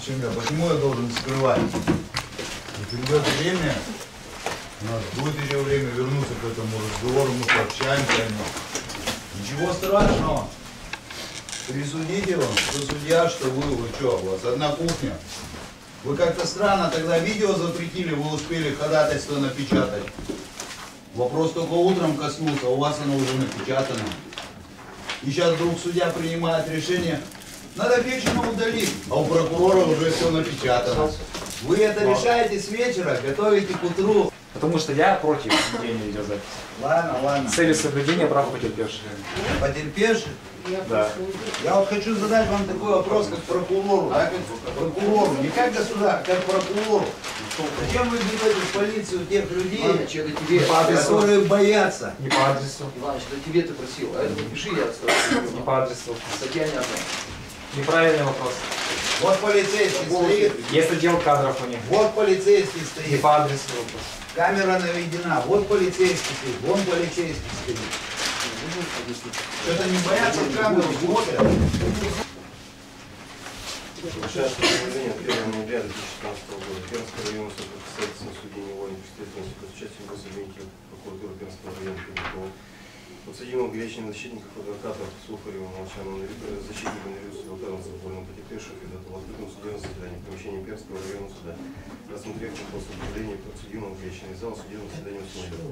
чем я. Почему я должен скрывать? И придет время, у нас будет еще время вернуться к этому разговору, мы пообщаемся о нем. Ничего страшного. Присудите вам, что судья, что вы что, у вас одна кухня. Вы как-то странно тогда видео запретили, вы успели ходатайство напечатать. Вопрос только утром коснулся, у вас оно уже напечатано. И сейчас вдруг судья принимает решение, надо вечером удалить, а у прокурора уже все напечатано. Вы это решаете с вечера, готовите к утру. Потому что я против ведения видеозаписи. Ладно, ладно. С целью соблюдения прав потерпевших. Потерпевших? Да. Я вот хочу задать вам такой вопрос, как прокурору, да, как прокурору, не как государю, как прокурору. Зачем вы берете в полицию тех людей, которые боятся? Не по адресу. Иваныч, это тебе ты просил, а это напиши, я отставлю. Не по адресу. Статья не одна. Неправильный вопрос. Вот полицейский стоит. Есть отдел кадров у них. Вот полицейский Не стоит. по адресу вопрос. Камера наведена. Вот полицейский стоит. Вон полицейский стоит. Что-то не боятся в камеру, смотрят. Вышестоящее постановление от 1 ноября 2016 года Пермского района суд касательно судьи невольной представительности с участием гособвинителя прокуратуры Пермского района Пермского подсудимого Гречнина, защитников адвокатов Сухарева, Молчанова, защитника Нарюса, адвокатом Забольного, потерпевших и в открытом судебном заседании помещения Пермского района суда, рассмотрев после определения подсудимого Гречнина из зала судебного заседания установлено.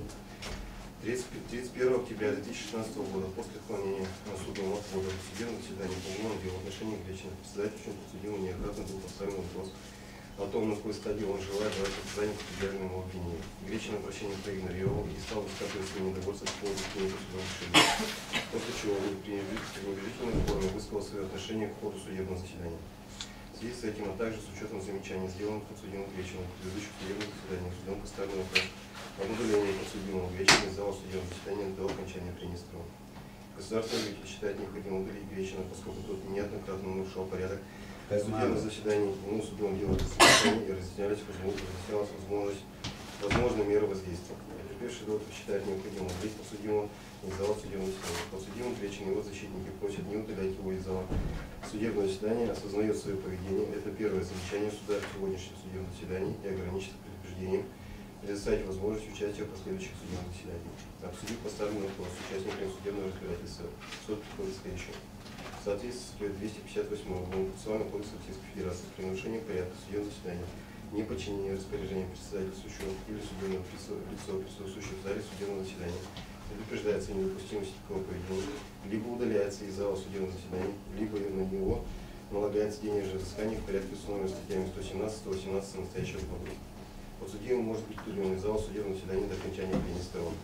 31 октября 2016 года после отклонения судного отвода в судебном заседании по уголовному делу в отношении Гречнина председатель подсудимого неоднократно был поставлен вопрос о том, на какой стадии он желает давать показания по предъявленному обвинению. Гречин обращение проигнорировал и стал высказывать свои недовольства по поводу принятия судового решения, после чего в пренебрежительной форме высказал свое отношение к ходу судебного заседания. В связи с этим, а также с учетом замечаний, сделанных подсудимым Гречиным в предыдущих судебных заседаниях, судом поставлен вопрос об удалении подсудимого Гречина из зала судебного заседания до окончания принятия. Государственный обвинитель считает необходимым удалить Гречина, поскольку тот неоднократно нарушал порядок судебных заседаний, ему судом делать заседания и разъяснялась возможные меры воздействия. Потерпевший доктор считает необходимым удалить подсудимого из зала судебного заседания. Подсудимый Гречин и его защитники просят не удалять его из зала судебного заседания, осознает свое поведение. Это первое замечание суда в сегодняшнем судебном заседании и ограничится предупреждением предоставить возможность участия в последующих судебных заседаниях. Обсудив поставленный вопрос с участниками судебного разбирательства, суд приходит к следующему. В соответствии с 258 Уголовного процессуального кодекса Российской Федерации при нарушении порядка судебного заседания, неподчинение распоряжения председательствующего или судебного лица, присутствующего в зале судебного заседания, предупреждается недопустимость такого поведения, либо удаляется из зала судебного заседания, либо на него налагается денежное взыскание в порядке установленного статьями 117-118 настоящего кодекса. Подсудимый может быть удален из зала судебного заседания до окончания прения сторон.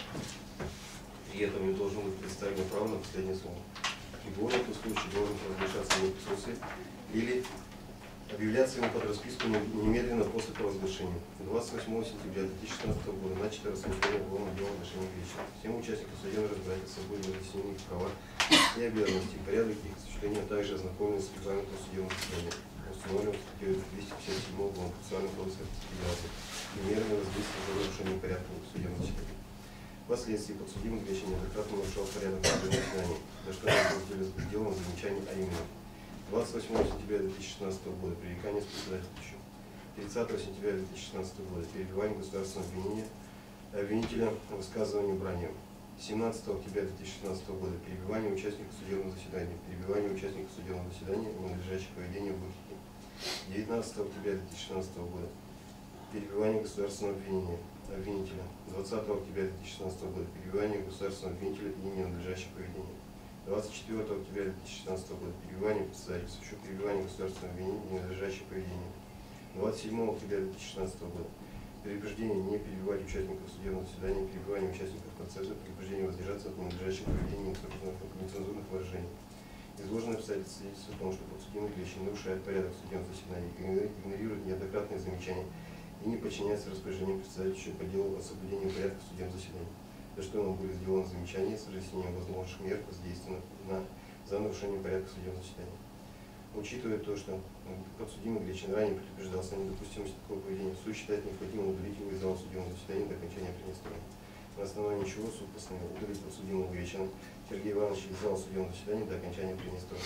При этом не должен быть представлено право на последнее слово. Прибор в этом случае должен разглашаться в его присутствии или объявляться ему под расписку немедленно после провозглашения. 28 сентября 2016 года начато рассмотрение уголовного дела в отношении Гречина. Всем участникам судебного разбирательства были разъяснены их права и обязанности, порядок их осуществления, а также ознакомлены с регламентом судебного заседания, установленным статьей 257 Уголовного процессуального кодекса Федерации. Примерно воздействие за нарушение порядка судебного заседания. Впоследствии подсудимый Гречин неоднократно нарушал порядок судебного заседания, за что было сделано замечание, а именно 28 сентября 2016 года пререкание с председательствующим, 30 сентября 2016 года перебивание государственного обвинителя высказыванию бранью, 17 октября 2016 года перебивание участников судебного заседания, перебивание участников судебного заседания, ненадлежащее поведение в выходе, 19 октября 2016 года перебивание государственного обвинителя, 20 октября 2016 года перебивание государственного обвинителя и ненадлежащее поведение, 24 октября 2016 года перебивание председательства, перебивание государственного обвинения и ненадлежащее поведение, 27 октября 2016 года предупреждение не перебивать участников судебного заседания, перебивание участников процесса, предупреждение воздержаться от ненадлежащих поведений и нецензурных выражений. Изложенные обстоятельства свидетельствуют о том, что подсудимый Гречин нарушает порядок судебного заседания, игнорирует неоднократные замечания и не подчиняется распоряжениям председателя по делу о соблюдении порядка судебного заседания, за что ему были сделаны замечания с разъяснением возможных мер воздействия за нарушение порядка судебного заседания. Учитывая то, что подсудимый Гречин ранее предупреждался о недопустимости такого поведения, суд считает необходимым удалить его из зала судебного заседания до окончания принятия сторон. На основании чего суд постановил удалить подсудимого Гречина Сергея Ивановича из зала судебного заседания до окончания принятия сторон.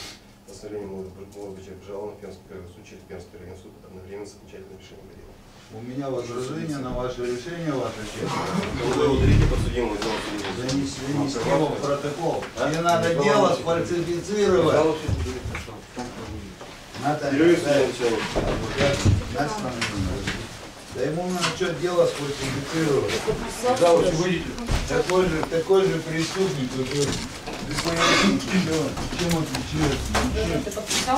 Постановление может быть обжаловано в Пермский краевой суд через Пермский районный суд одновременно с окончательным решением по делу. У меня возражение на ваше решение, ваша честь. Удалите подсудимого из зала судебного Занести его в протокол. Мне надо дело сфальсифицировать. Серьезно, начальник. Да ему надо что дело сфальсифицировать. Такой же преступник, который... Чем отличается? Ты подписал?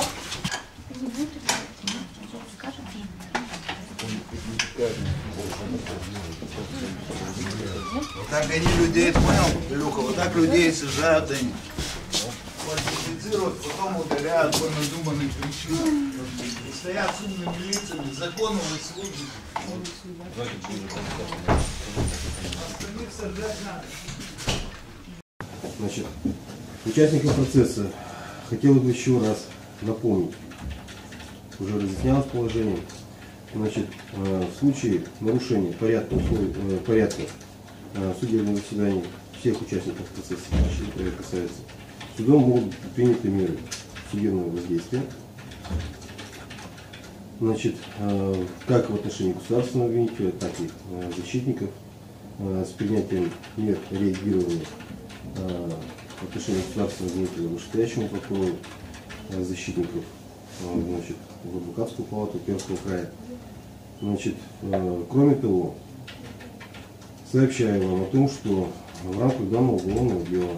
Вот так они людей, понял, Илюха, вот так людей сажают они. Фальсифицируют, потом удаляют по надуманным причинам. И стоят с умными лицами, законовые службы. Остальных сажать надо. Значит, участникам процесса хотел бы еще раз напомнить, уже разъяснялось положение, значит, в случае нарушения порядка судебного заседания всех участников процесса, которые касается, судом могут быть приняты меры судебного воздействия, значит, как в отношении государственного обвинителя, так и защитников, с принятием мер реагирования в отношении государственного обвинителя вышестоящему прокурору, защитников, значит, в адвокатскую палату Пермского края. Значит, кроме того, сообщаю вам о том, что в рамках данного уголовного дела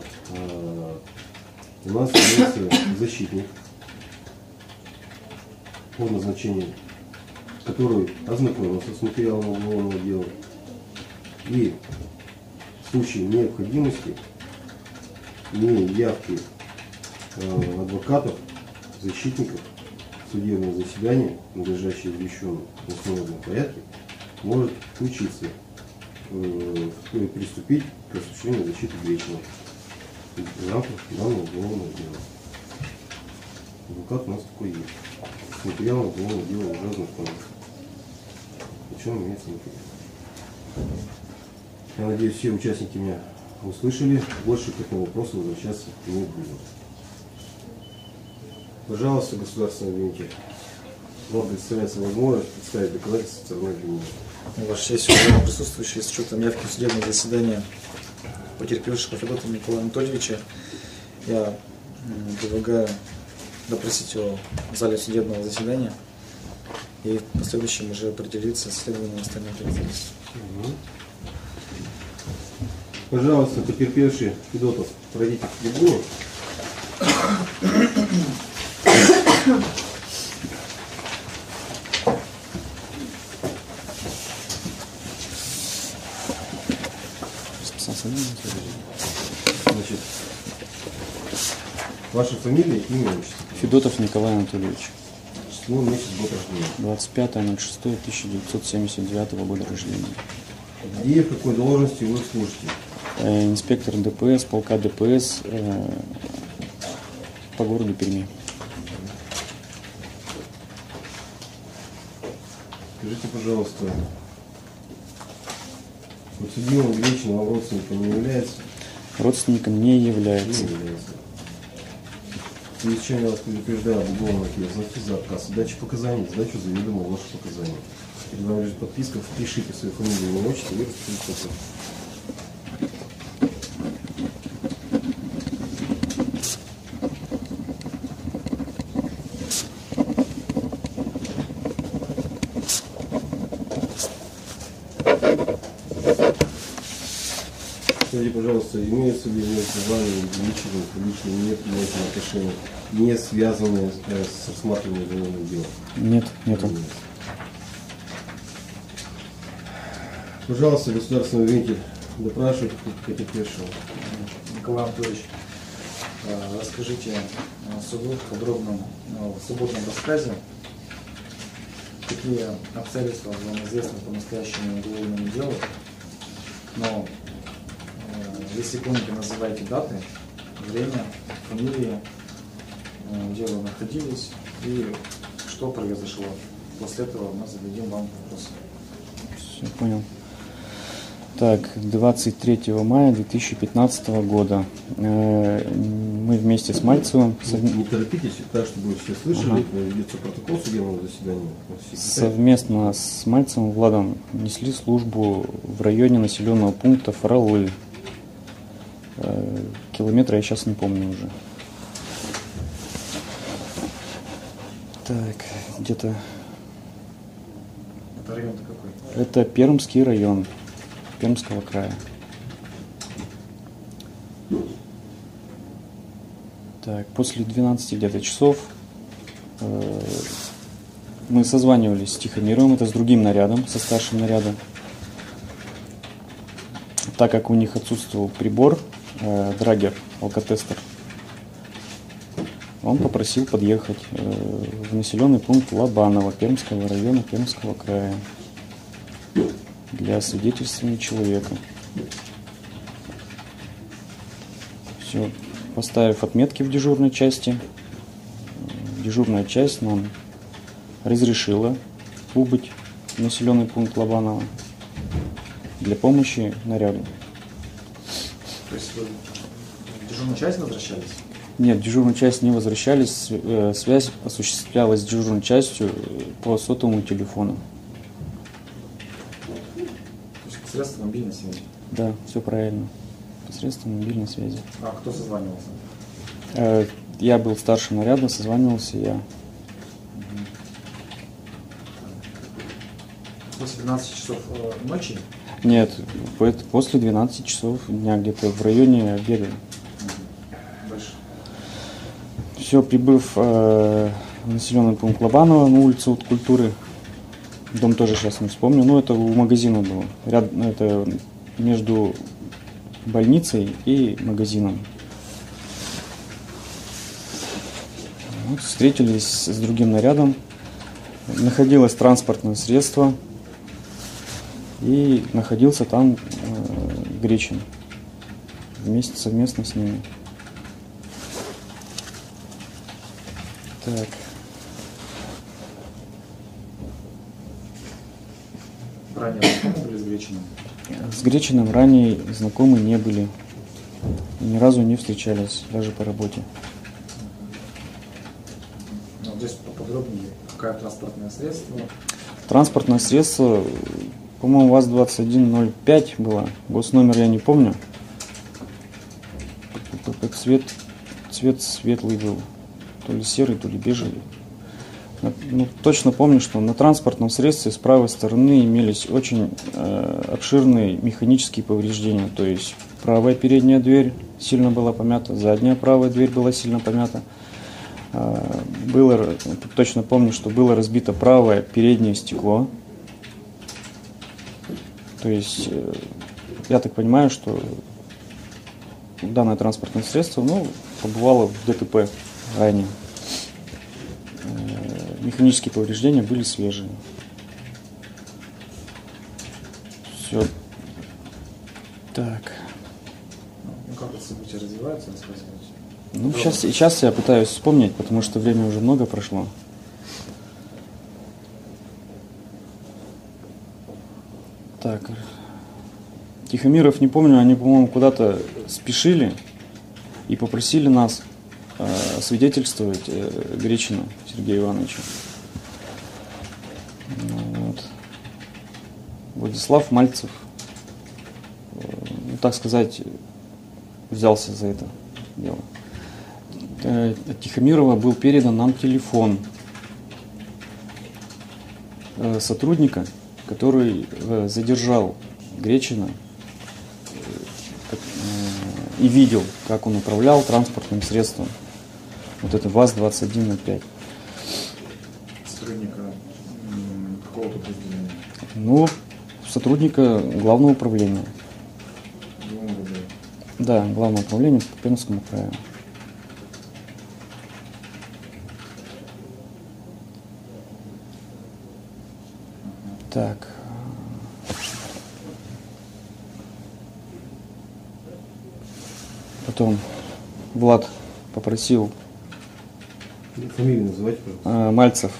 у нас имеется защитник по назначению, который ознакомился с материалом уголовного дела и в случае необходимости, не явки адвокатов, защитников, судебное заседание, надлежащее извещенным в установленном порядке, может включиться, приступить к осуществлению защиты Гречина в рамках данного уголовного дела. Адвокат у нас такой есть. С материалом уголовного дела уже ознакомился. Причем имеется материал. Я надеюсь, все участники меня услышали. Больше к этому вопросу возвращаться не будем. Пожалуйста, государственный обвинитель. Вам представляется возможность представить доказательства стороны обвинения. Ваша честь, уважаемые присутствующие, с учетом явки в судебное заседание потерпевшего Федотова Николая Анатольевича, я предлагаю допросить его в зале судебного заседания и в последующем уже определиться с следованием остальных обстоятельств. Пожалуйста, потерпевший Федотов, пройдите к трибуне. Значит, ваша фамилия, имя, отчество? Федотов Николай Анатольевич. Число, месяц, год рождения. 25.06.1979 года рождения. Где и в какой должности вы служите? Инспектор ДПС, полка ДПС по городу Перми. Скажите, пожалуйста, подсудимым Гречина вам родственником не является? Родственником не является. Не является. В связи с чем я вас предупреждаю об уголовной ответственности за отказ от дачи показаний, сдачу заведомо ложных показаний. Перед вами лежит подписка, впишите свою фамилию, имя, отчество и распорядитесь. Скажите, пожалуйста, имеются ли между вами и личным неприятным отношениям, не связанные с рассматриванием уголовного дела? Нет, нету. Пожалуйста, государственный обвинитель, допрашивает потерпевшего. Николай Анатольевич, расскажите суду в подробном, в свободном рассказе, какие обстоятельства вам известны по настоящему уголовному делу, но если помните, называйте даты, время, фамилии, где вы находились и что произошло. После этого мы зададим вам вопросы. Все, понял. Так, 23 мая 2015 года мы вместе с Мальцевым Не торопитесь, так, чтобы все слышали, ведется протокол судебного заседания. совместно с Мальцевым Владом несли службу в районе населенного пункта Фролы. Километра я сейчас не помню уже. Так, где-то... Это район-то какой? Это Пермский район Пермского края. Так, после 12 где-то часов мы созванивались с Тихомировым, это с другим нарядом, со старшим нарядом. Так как у них отсутствовал прибор, драгер, алкотестер, он попросил подъехать в населенный пункт Лобаново Пермского района Пермского края для освидетельствования человека. Все, поставив отметки в дежурной части, дежурная часть нам разрешила убыть в населенный пункт Лобаново для помощи наряду. То есть вы в дежурную часть возвращались? Нет, в дежурную часть не возвращались, связь осуществлялась с дежурной частью по сотовому телефону. То есть средства мобильной связи? Да, все правильно. Посредством мобильной связи. А кто созванивался? Я был старшим наряда, созванивался я. После 12 часов ночи? Нет, после 12 часов дня, где-то в районе обеда. Дальше. Все, прибыв в населенный пункт Лобаново на улицу культуры, дом тоже сейчас не вспомню, но это у магазина было. Это между больницей и магазином. Вот, встретились с другим нарядом. Находилось транспортное средство. И находился там Гречин. Совместно с ними. Так. Ранее знакомы были с Гречиным? С Гречиным ранее знакомы не были. Ни разу не встречались, даже по работе. Ну, здесь поподробнее, какое транспортное средство? Транспортное средство, по-моему, ВАЗ-2105 было. Госномер я не помню. Как цвет светлый был. То ли серый, то ли бежевый. Ну, точно помню, что на транспортном средстве с правой стороны имелись очень обширные механические повреждения. То есть правая передняя дверь сильно была помята, задняя правая дверь была сильно помята. Точно помню, что было разбито правое переднее стекло. То есть я так понимаю, что данное транспортное средство побывало в ДТП ранее. Механические повреждения были свежие. Все. Так. Ну, как это события развиваются, рассказывайте. Ну, сейчас я пытаюсь вспомнить, потому что время уже много прошло. Так. Тихомиров, не помню, они, по-моему, куда-то спешили и попросили нас свидетельствовать Гречина Сергея Ивановича. Вот. Владислав Мальцев, так сказать, взялся за это дело. От Тихомирова был передан нам телефон сотрудника, который задержал Гречина и видел, как он управлял транспортным средством. Вот это ВАЗ-2105. Сотрудника какого-то подразделения? Ну, сотрудника главного управления. Да, главное управление по Пермскому краю. Так. Потом Влад попросил, Фамилию называйте, пожалуйста. Мальцев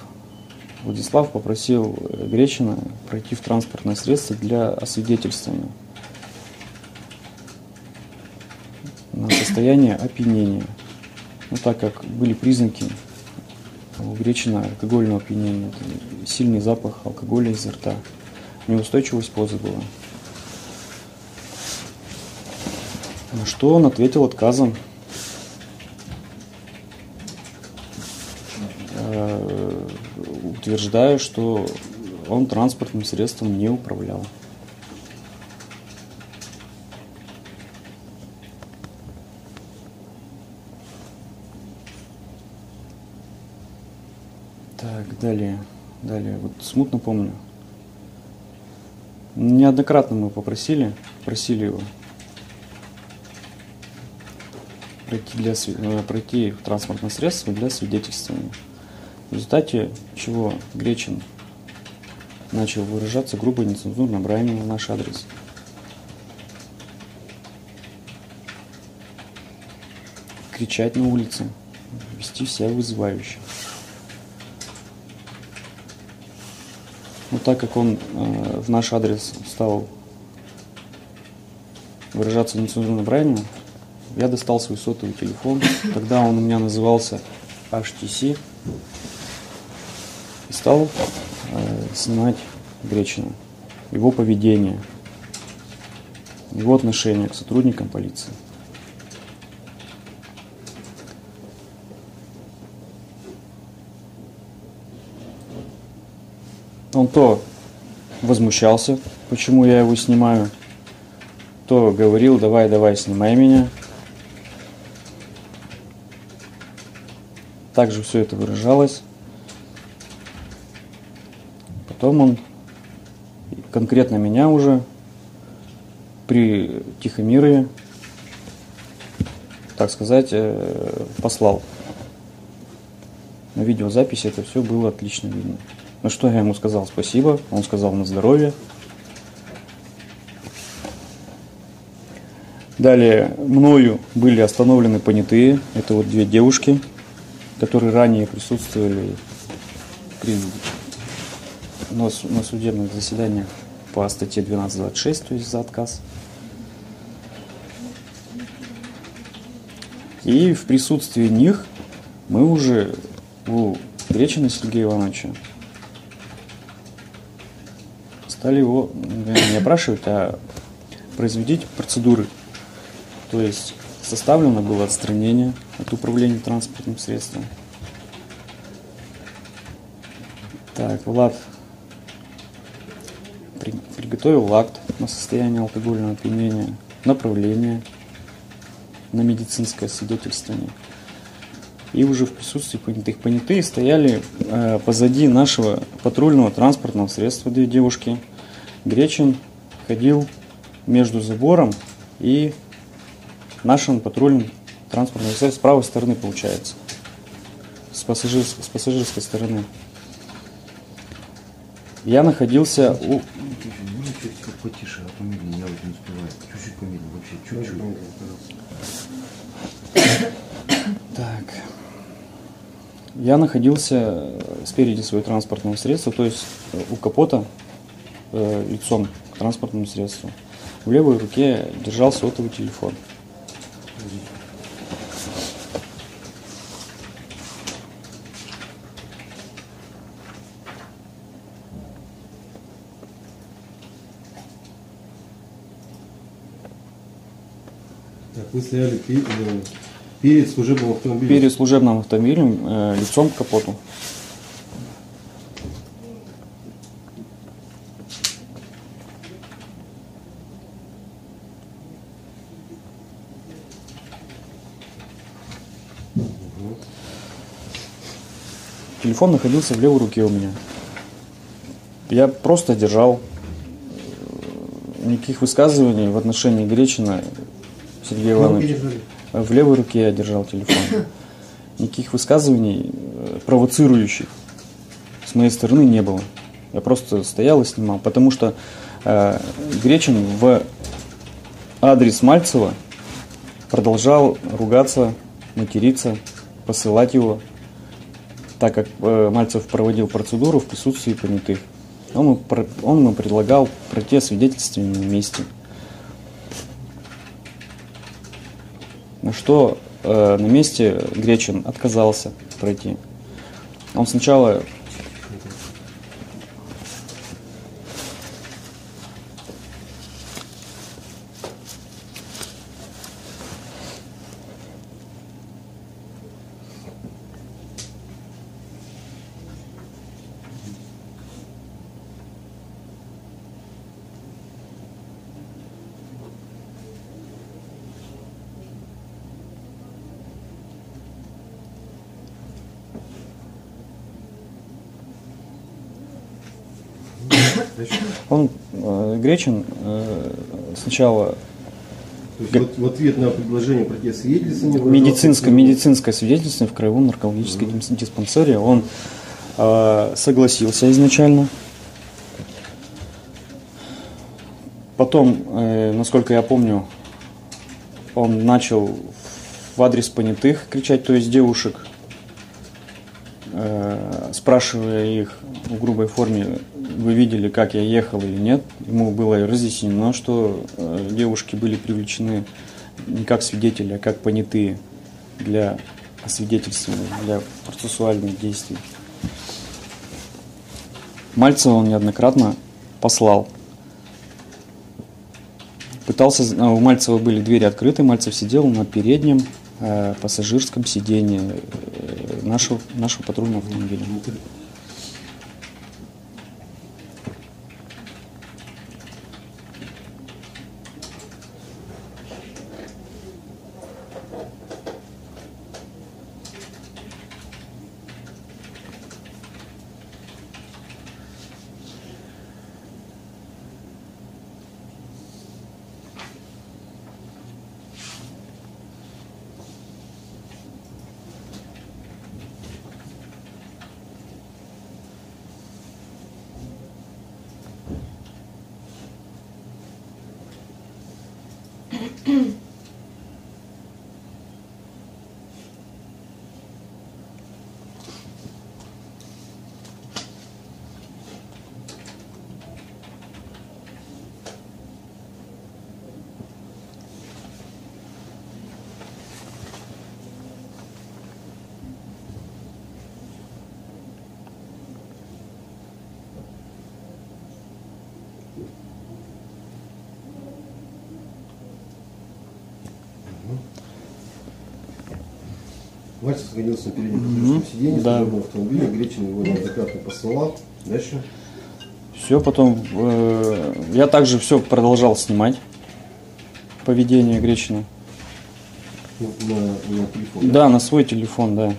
Владислав попросил Гречина пройти в транспортное средство для освидетельствования. состояние опьянения. Ну, так как были признаки у Гречина алкогольного опьянения, это сильный запах алкоголя изо рта, неустойчивость позы была. На что он ответил отказом. Утверждая, что он транспортным средством не управлял. Так, далее. Вот смутно помню. Неоднократно мы просили его пройти в транспортное средство для свидетельствования. В результате чего Гречин начал выражаться грубо и нецензурно бранью в наш адрес. Кричать на улице, вести себя вызывающе. Но так как он в наш адрес стал выражаться нецензурно бранью, я достал свой сотовый телефон. Тогда он у меня назывался HTC. И стал снимать Гречина, его поведение, его отношение к сотрудникам полиции. Он то возмущался, почему я его снимаю, то говорил: давай, снимай меня. Также все это выражалось. Потом он конкретно меня уже при Тихомирове, так сказать, послал. На видеозаписи это все было отлично видно. На что я ему сказал спасибо, он сказал на здоровье. Далее мною были остановлены понятые, это вот две девушки, которые ранее присутствовали на судебных заседаниях по статье 12.26, то есть за отказ. И в присутствии них мы уже у Гречина Сергея Ивановича стали его не опрашивать, а производить процедуры. То есть составлено было отстранение от управления транспортным средством. Так, Влад приготовил акт на состояние алкогольного опьянения, направление на медицинское свидетельствование. И уже в присутствии понятых. Понятые стояли позади нашего патрульного транспортного средства, две девушки. Гречин ходил между забором и нашим патрульным транспортным средством с правой стороны, получается, с пассажирской стороны. Я находился у... Чуть потише, а помедленнее, я вот не успеваю. Чуть-чуть помедленнее, вообще чуть-чуть. Так. Я находился спереди своего транспортного средства, то есть у капота, лицом к транспортному средству. В левой руке держал сотовый телефон. Так, вы стояли перед служебным автомобилем? Перед служебным автомобилем, лицом к капоту. Телефон находился в левой руке у меня. Я просто держал. Никаких высказываний в отношении Гречина Сергея Ивановича. В левой руке я держал телефон. Никаких высказываний провоцирующих с моей стороны не было. Я просто стоял и снимал. Потому что Гречин в адрес Мальцева продолжал ругаться, материться, посылать его, так как Мальцев проводил процедуру в присутствии понятых. Он ему предлагал пройти освидетельствование на месте. на что на месте Гречин отказался пройти. Он сначала Гречин сначала То есть в ответ на предложение пройти свидетельствование... медицинское свидетельство в краевом наркологическом диспансере он согласился изначально. Потом, насколько я помню, он начал в адрес понятых кричать, то есть девушек, спрашивая их в грубой форме, вы видели, как я ехал или нет. Ему было разъяснено, что девушки были привлечены не как свидетели, а как понятые для освидетельствования, для процессуальных действий. Мальцева он неоднократно послал. У Мальцева были двери открыты, Мальцев сидел на переднем пассажирском сидении нашего патрульного автомобиля. Мальцев сходился на переднем пассажирском сиденье, да. в автомобиле, Гречин его неоднократно посылал. Дальше. Все, потом я также все продолжал снимать поведение Гречина. На телефон? Да, на свой телефон, да.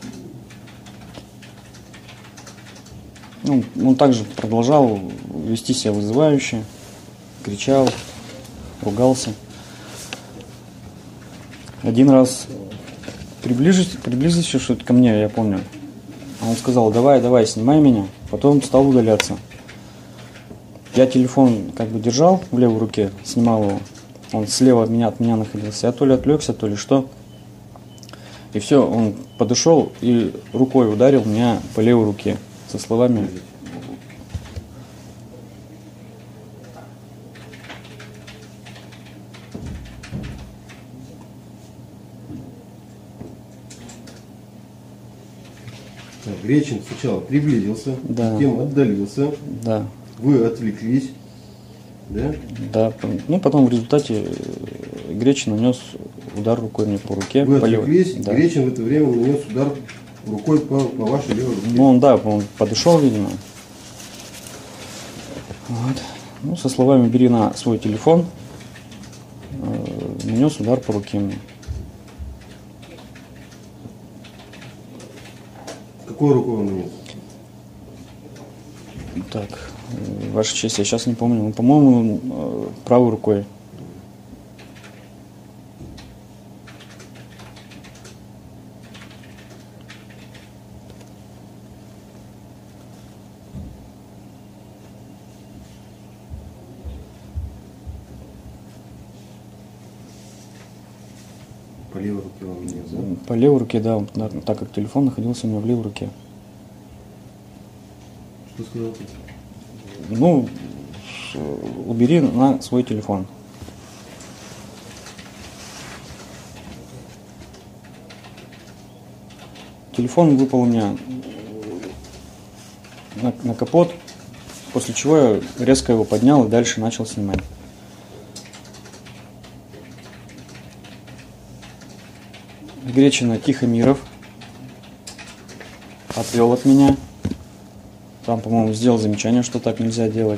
Ну, он также продолжал вести себя вызывающе, кричал, ругался. Один раз приблизившись что-то ко мне, я помню, он сказал, давай, снимай меня, потом стал удаляться. Я телефон как бы держал в левой руке, снимал его, он слева от меня находился, я то ли отвлекся, то ли что. И все, он подошел и рукой ударил меня по левой руке со словами: Гречин сначала приблизился, да. затем отдалился, да. Вы отвлеклись, да? Да, ну потом в результате Гречин нанес удар рукой мне по руке. Вы по отвлеклись, да. Гречин в это время нанес удар рукой по вашей левой руке. Ну он подошел, видимо. Вот. Ну, со словами «бери на свой телефон», нанес удар по руке мне. Какой рукой он нанес? Так, Ваша честь, я сейчас не помню. Ну, по-моему, правой рукой. По левой руке он нанес, да? По левой руке, да, так как телефон находился у меня в левой руке. Что сказал ты? Ну, убери на свой телефон. телефон выпал у меня на капот, после чего я резко его поднял и дальше начал снимать. Гречина Тихомиров отвел от меня. Там, по-моему, сделал замечание, что так нельзя делать.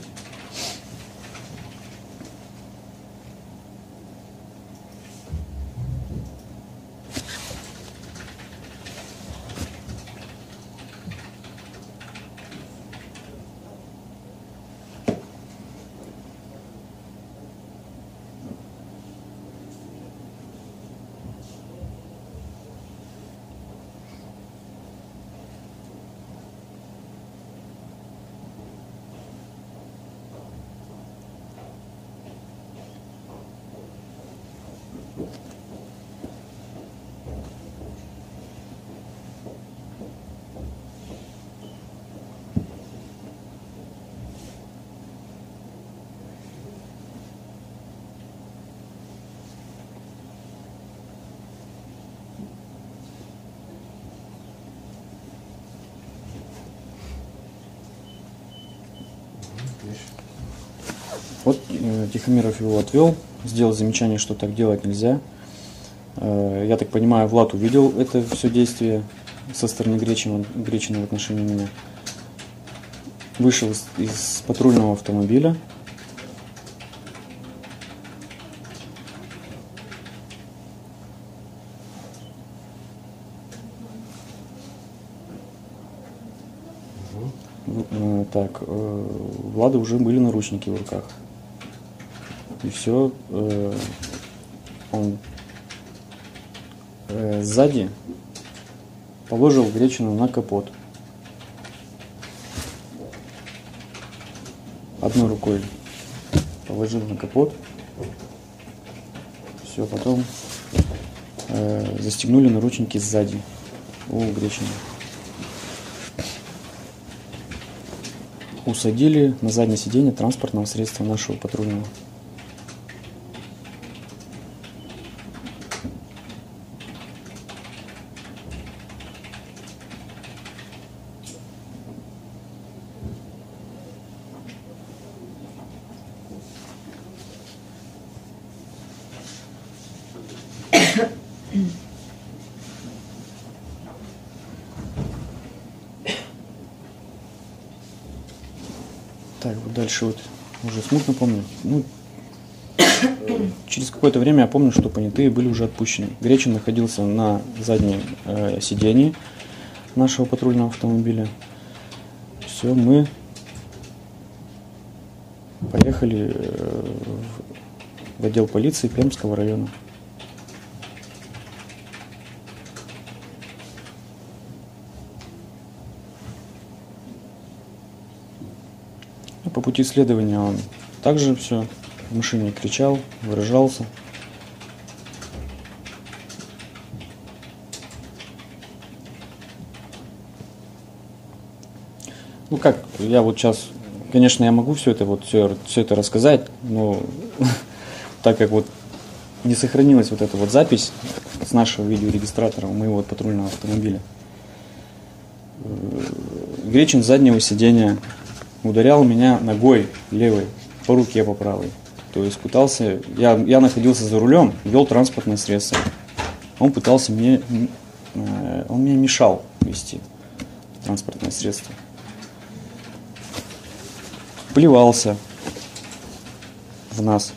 Вот Тихомиров его отвел, сделал замечание, что так делать нельзя. Я так понимаю, Влад увидел это все действие со стороны Гречина в отношении меня. Вышел из патрульного автомобиля. Так, у Влада уже были наручники в руках. И все, он сзади положил Гречину на капот. Одной рукой положил на капот. Все, потом застегнули наручники сзади у Гречина. Усадили на заднее сиденье транспортного средства нашего патрульного. Так, вот дальше вот уже смутно помню. Ну, через какое-то время я помню, что понятые были уже отпущены. Гречин находился на заднем сидении нашего патрульного автомобиля. Все, мы поехали в отдел полиции Пермского района. По пути следования он также все в машине кричал, выражался. Ну как, я вот сейчас, конечно, я могу все это рассказать, но так как вот не сохранилась вот эта вот запись с нашего видеорегистратора у моего патрульного автомобиля. Гречин с заднего сиденья ударял меня ногой левой по руке, по правой. То есть пытался, я находился за рулем, вел транспортное средство. Он пытался он мне мешал вести транспортное средство. Плевался в нас.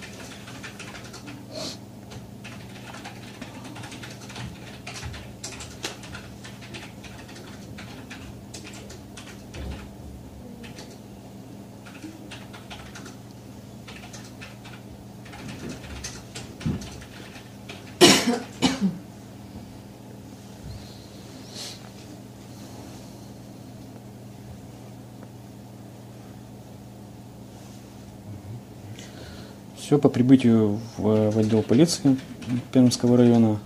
Все, по прибытию в отдел полиции Пермского района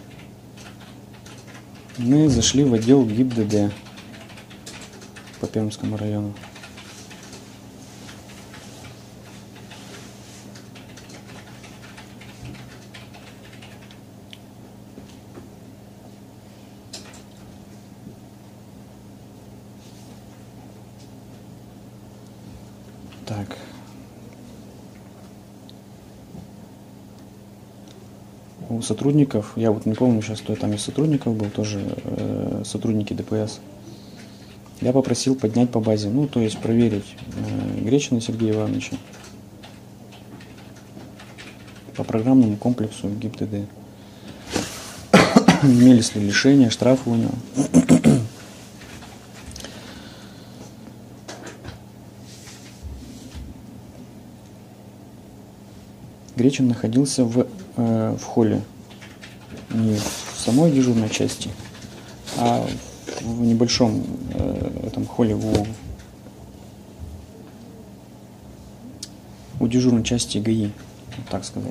мы зашли в отдел ГИБДД по Пермскому району. Так. У сотрудников, я вот не помню сейчас, кто там из сотрудников был, тоже сотрудники ДПС. Я попросил поднять по базе, ну, то есть проверить Гречина Сергея Ивановича по программному комплексу ГИБДД. Имелись ли лишения, штрафы у него. Гречин находился в холле, не в самой дежурной части, а в небольшом этом холле у дежурной части ГАИ, так сказать.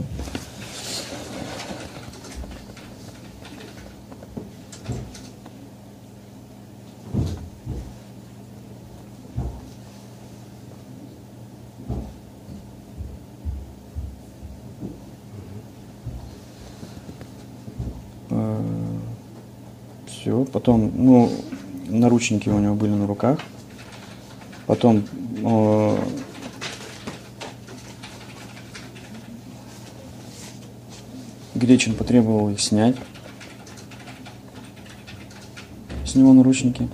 Все, потом, ну, наручники у него были на руках. Потом Гречин потребовал их снять с него наручники.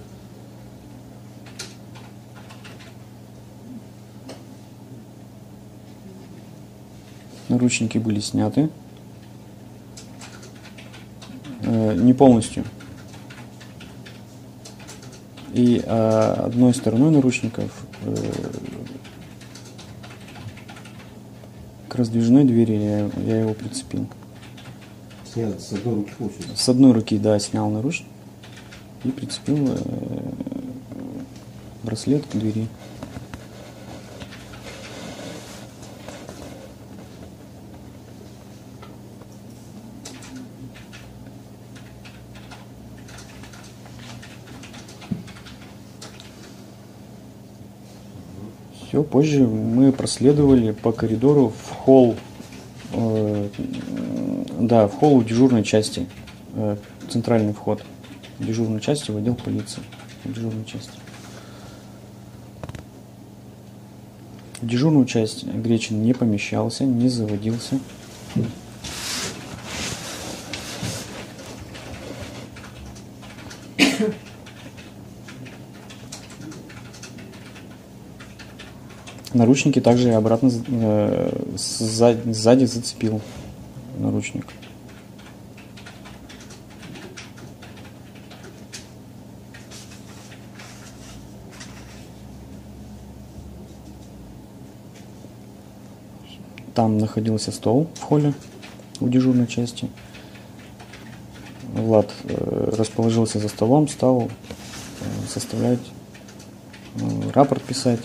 Наручники были сняты. Не полностью. И одной стороной наручников к раздвижной двери я его прицепил. Снят с одной руки получается? С одной руки, да, снял наручник и прицепил браслет к двери. Все, позже мы проследовали по коридору в холл, в холл дежурной части, центральный вход дежурной части в отдел полиции. Дежурной части. В дежурную часть Гречин не помещался, не заводился. Наручники также я обратно сзади зацепил наручник. Там находился стол в холле у дежурной части. Влад расположился за столом, стал составлять рапорт, писать.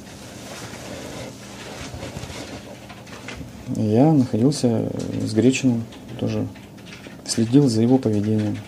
Я находился с Гречиным, тоже следил за его поведением.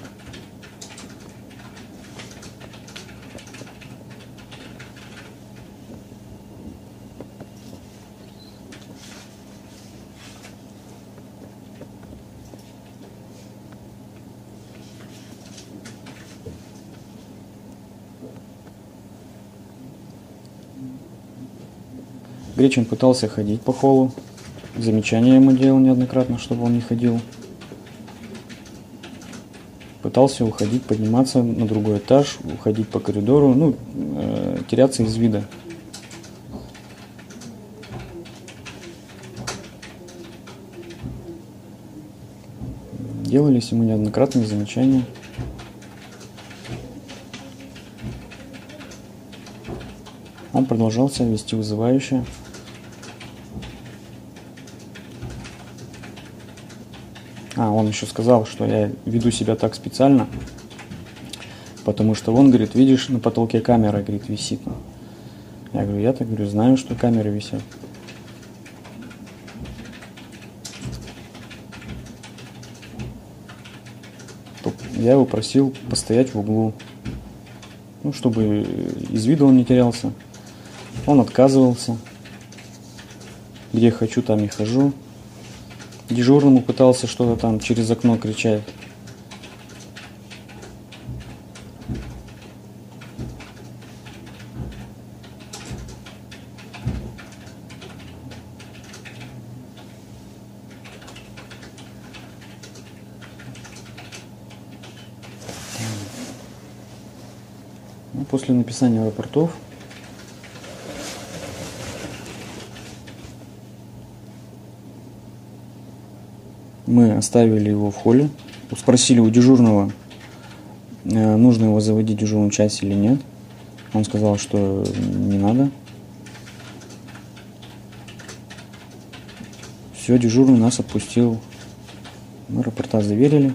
Гречин пытался ходить по холлу. Замечания ему делал неоднократно, чтобы он не ходил. Пытался уходить, подниматься на другой этаж, уходить по коридору, теряться из вида. Делались ему неоднократные замечания. Он продолжал себя вести вызывающе. Он еще сказал, что я веду себя так специально, потому что вон, говорит, видишь, на потолке камера, говорит, висит. Я говорю, я так, говорю, знаю, что камеры висят. Я его просил постоять в углу, чтобы из виду он не терялся. Он отказывался. Где хочу, там и хожу. Дежурному пытался что-то там через окно кричать. после написания рапортов мы оставили его в холле, спросили у дежурного, нужно его заводить в дежурную часть или нет. Он сказал, что не надо. Все, дежурный нас отпустил. Мы рапорта заверили.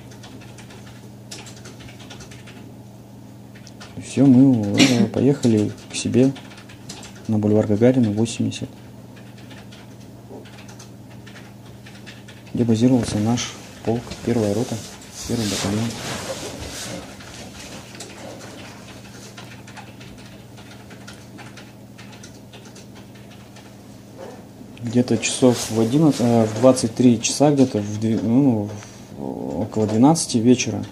И все, мы поехали к себе на бульвар Гагарина, 80, где базировался наш полк, 1-я рота, 1-й батальон. Где-то часов в 23 часа, где-то около 12 вечера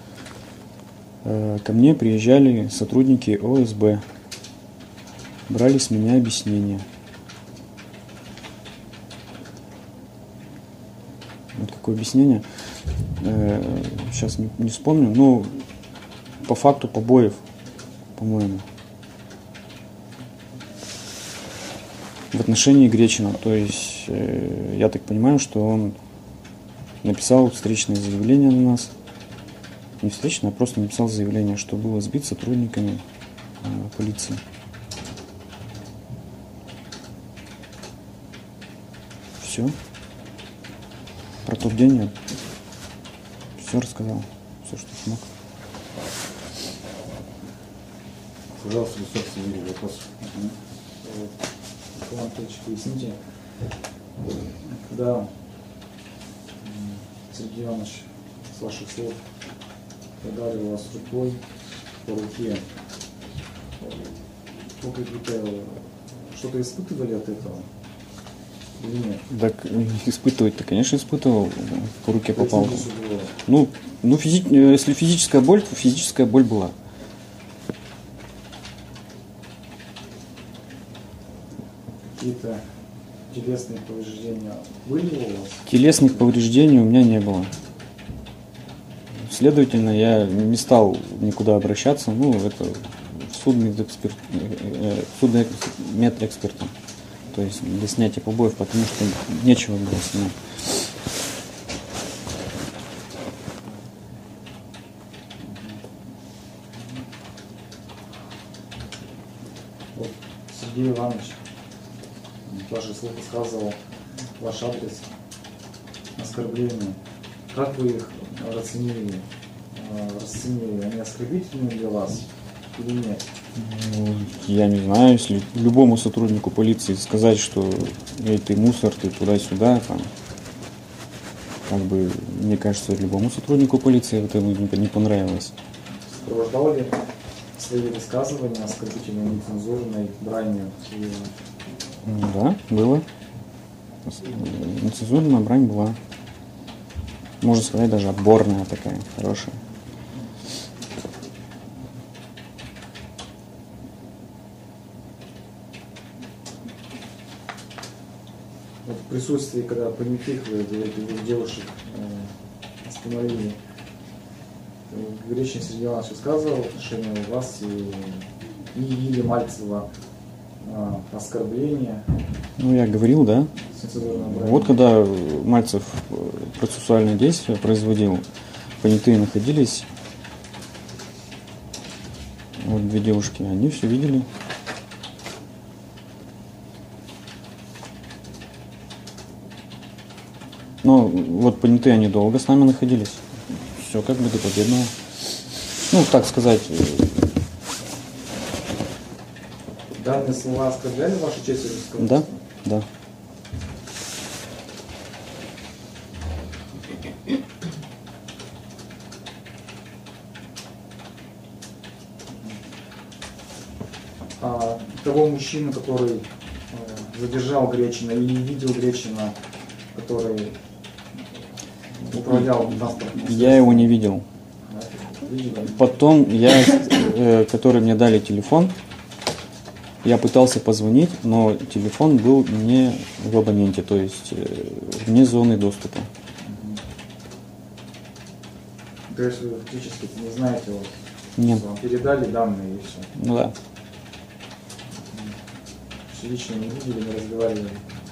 ко мне приезжали сотрудники ОСБ, брали с меня объяснения. Вот какое объяснение, сейчас не вспомню, но по факту побоев, по-моему, в отношении Гречина. То есть я так понимаю, что он написал встречное заявление на нас. Не встречное, а просто написал заявление, что был избит сотрудниками полиции. Все. Про тот день я все рассказал, все, что смог. Пожалуйста, государственный Юрий, вопрос. Николай Анатольевич, поясните, когда Сергей Иванович, с ваших слов, ударил вас рукой по руке, вы какие-то что-то испытывали от этого или нет? Так испытывать-то, конечно, испытывал, по руке попал. Было? Если физическая боль, то физическая боль была. Какие-то телесные повреждения были у вас? Телесных повреждений у меня не было. Следовательно, я не стал никуда обращаться, это в суд медэкспертом, то есть для снятия побоев, потому что нечего было снимать. Вот Сергей Иванович, ваши слова сказал ваш адрес, оскорбления. Как вы их расценили? Они оскорбительны для вас или нет? Я не знаю, если любому сотруднику полиции сказать, что эй, ты мусор, ты туда-сюда, мне кажется, любому сотруднику полиции это не понравилось. Сопровождал ли свои высказывания оскорбительной, нецензурной бранью? Да, было. Нецензурная брань была. Можно сказать, даже отборная такая, хорошая. Вот в присутствии, когда понятых вы этих девушек остановили, Гречин Сергей Иванович высказывал в отношении вас и Ильи Мальцева оскорбления. Я говорил, да. Вот когда Мальцев процессуальные действия производил, понятые находились, вот 2 девушки, они все видели. Но вот понятые они долго с нами находились. Все как бы до победного. Так сказать. Данные слова оскорбляли вашу честь или достоинство? Да. А того мужчину, который задержал Гречина или видел Гречина, который управлял транспортным средством? Я его не видел. Потом который мне дали телефон, я пытался позвонить, но телефон был не в абоненте, то есть вне зоны доступа. То есть вы фактически не знаете Нет. Вам передали данные и все. Ну да. Лично не видели, не разговаривали.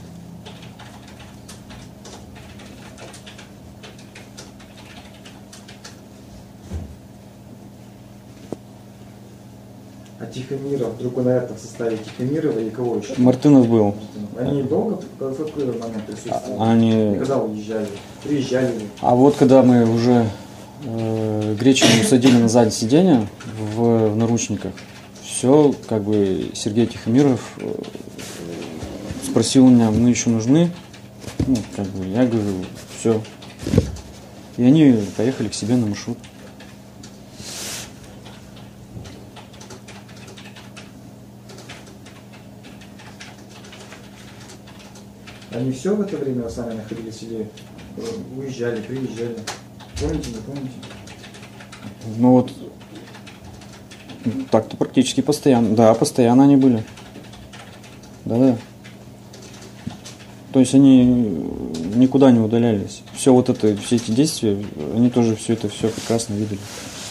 А Тихомиров, другой, наверное, в составе Тихомирова и кого еще? Мартынов был. Они долго в какой момент присутствовали? Они... Когда уезжали? Приезжали ли? А вот когда мы уже Гречину усадили на заднее сиденье в наручниках, все, как бы Сергей Тихомиров спросил у меня, мы еще нужны? Ну, как бы, я говорю, все. И они поехали к себе на маршрут. Они все в это время с вами находились или уезжали, приезжали? Помните, не помните? Ну вот, так-то практически постоянно. Да, постоянно они были. Да-да. То есть они никуда не удалялись. Все вот это, все эти действия, они тоже все это все прекрасно видели.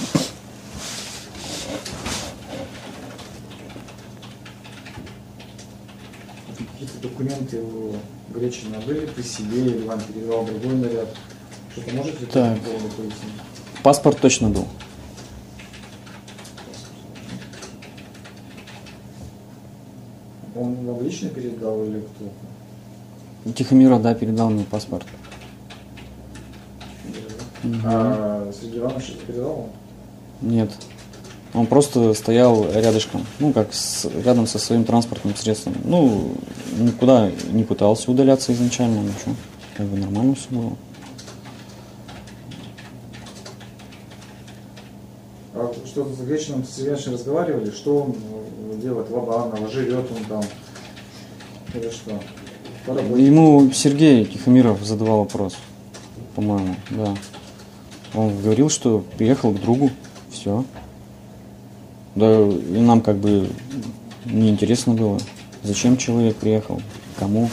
Какие-то документы у Гречина были при себе или вам передавал другой наряд? Что-то можете по Так. этому поводу пояснить? Паспорт точно был. Он вам лично передал или кто? Тихомиров, да, передал мне паспорт. А Сергей Иванович это передал вам? Нет. Он просто стоял рядышком, ну, как рядом со своим транспортным средством. Ну, никуда не пытался удаляться изначально, ничего. Как бы нормально все было. А что-то с Гречином с Ивановичем разговаривали? Что он делает? Лобанова, живет он там? Или что? По работе? Ему Сергей Тихомиров задавал вопрос, по-моему, да. Он говорил, что приехал к другу, все. Да, и нам как бы неинтересно было, зачем человек приехал, кому.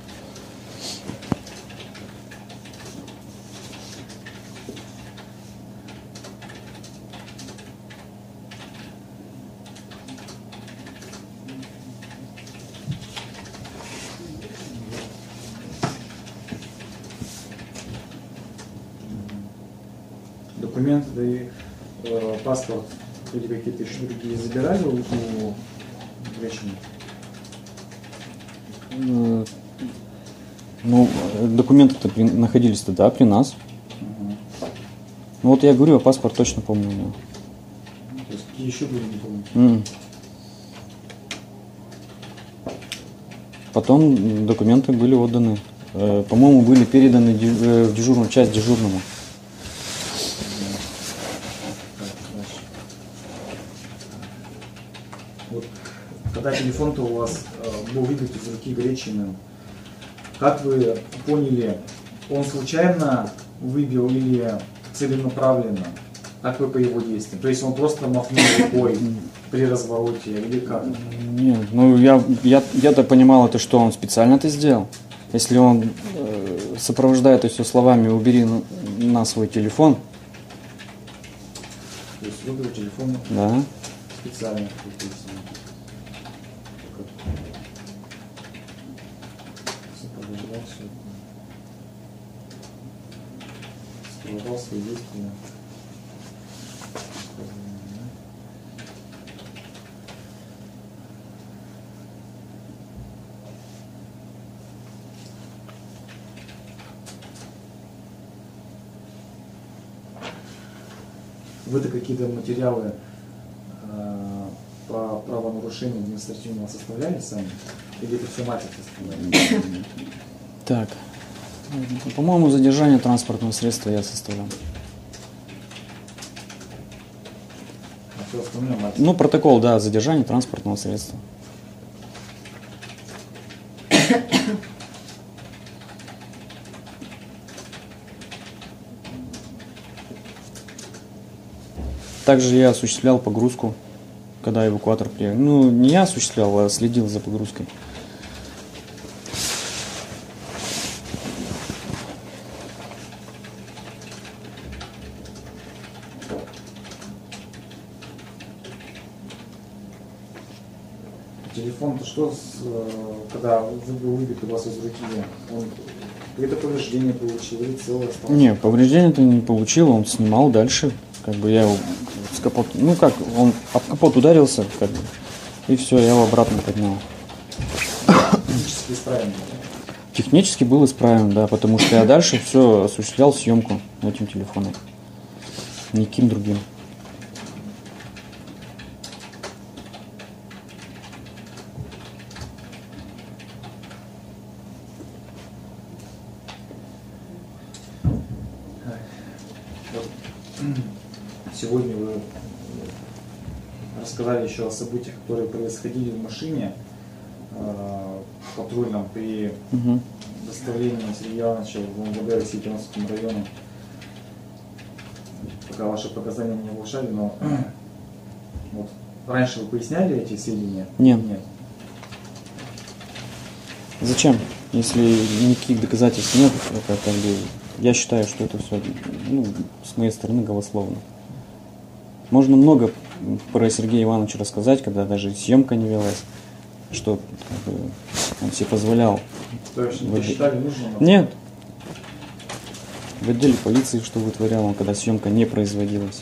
Документы, да и паспорт или какие-то еще другие забирали у Гречина? Ну, документы-то находились тогда при нас. Ну вот я говорю, а паспорт точно помню. Да. То есть какие еще были, не помню? Потом документы были отданы. По-моему, были переданы в дежурную часть дежурному. Вот, когда телефон-то у вас был выбит из руки Гречина, как вы поняли, он случайно выбил или целенаправленно? Как вы по его действиям? То есть он просто махнул рукой при развороте или как? Нет, ну я-то понимал, это что он специально это сделал. Если он сопровождает это все словами «убери на свой телефон», То есть выбил телефон да, специально. Сопровождал все это. Скрывал свои действия. Вы-то какие-то материалы по правонарушению административного составляли сами? Или это все мальчик составляли? так. По-моему, задержание транспортного средства я составлял. А все остальное мальчик? Ну, протокол, да, задержание транспортного средства. Также я осуществлял погрузку, когда эвакуатор приехал. Ну, не я осуществлял, а следил за погрузкой. телефон-то что, когда вы был выбит у вас из руки, он какое-то повреждение получил или целое осталось? Не, повреждения-то не получил, он снимал дальше. Как бы я его с капота, ну как, он об капот ударился, как бы, и все, я его обратно поднял. Технически исправен. Технически был исправен, да, потому что я дальше все осуществлял съемку этим телефоном. Никаким другим. Сегодня вы рассказали еще о событиях, которые происходили в машине патрульном при Угу. доставлении Сергея Ивановича в МВД России Кемеровскому району. Пока ваши показания не оглашали, но вот раньше вы поясняли эти сведения? Нет. Зачем? Если никаких доказательств нет, это как бы, я считаю, что это все, ну, с моей стороны голословно. Можно много про Сергея Ивановича рассказать, когда даже съемка не велась, что как бы, он себе позволял. То есть вы считали нужным? Нет. В отделе полиции что вытворял он, когда съемка не производилась.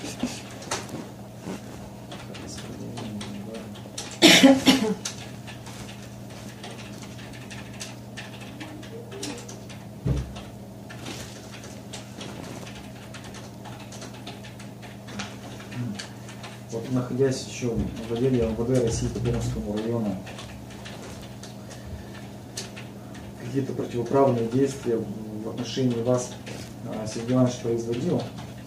Вот, находясь еще в отделе МВД России по Пермскому району, какие-то противоправные действия в отношении вас Сергей Иванович производил?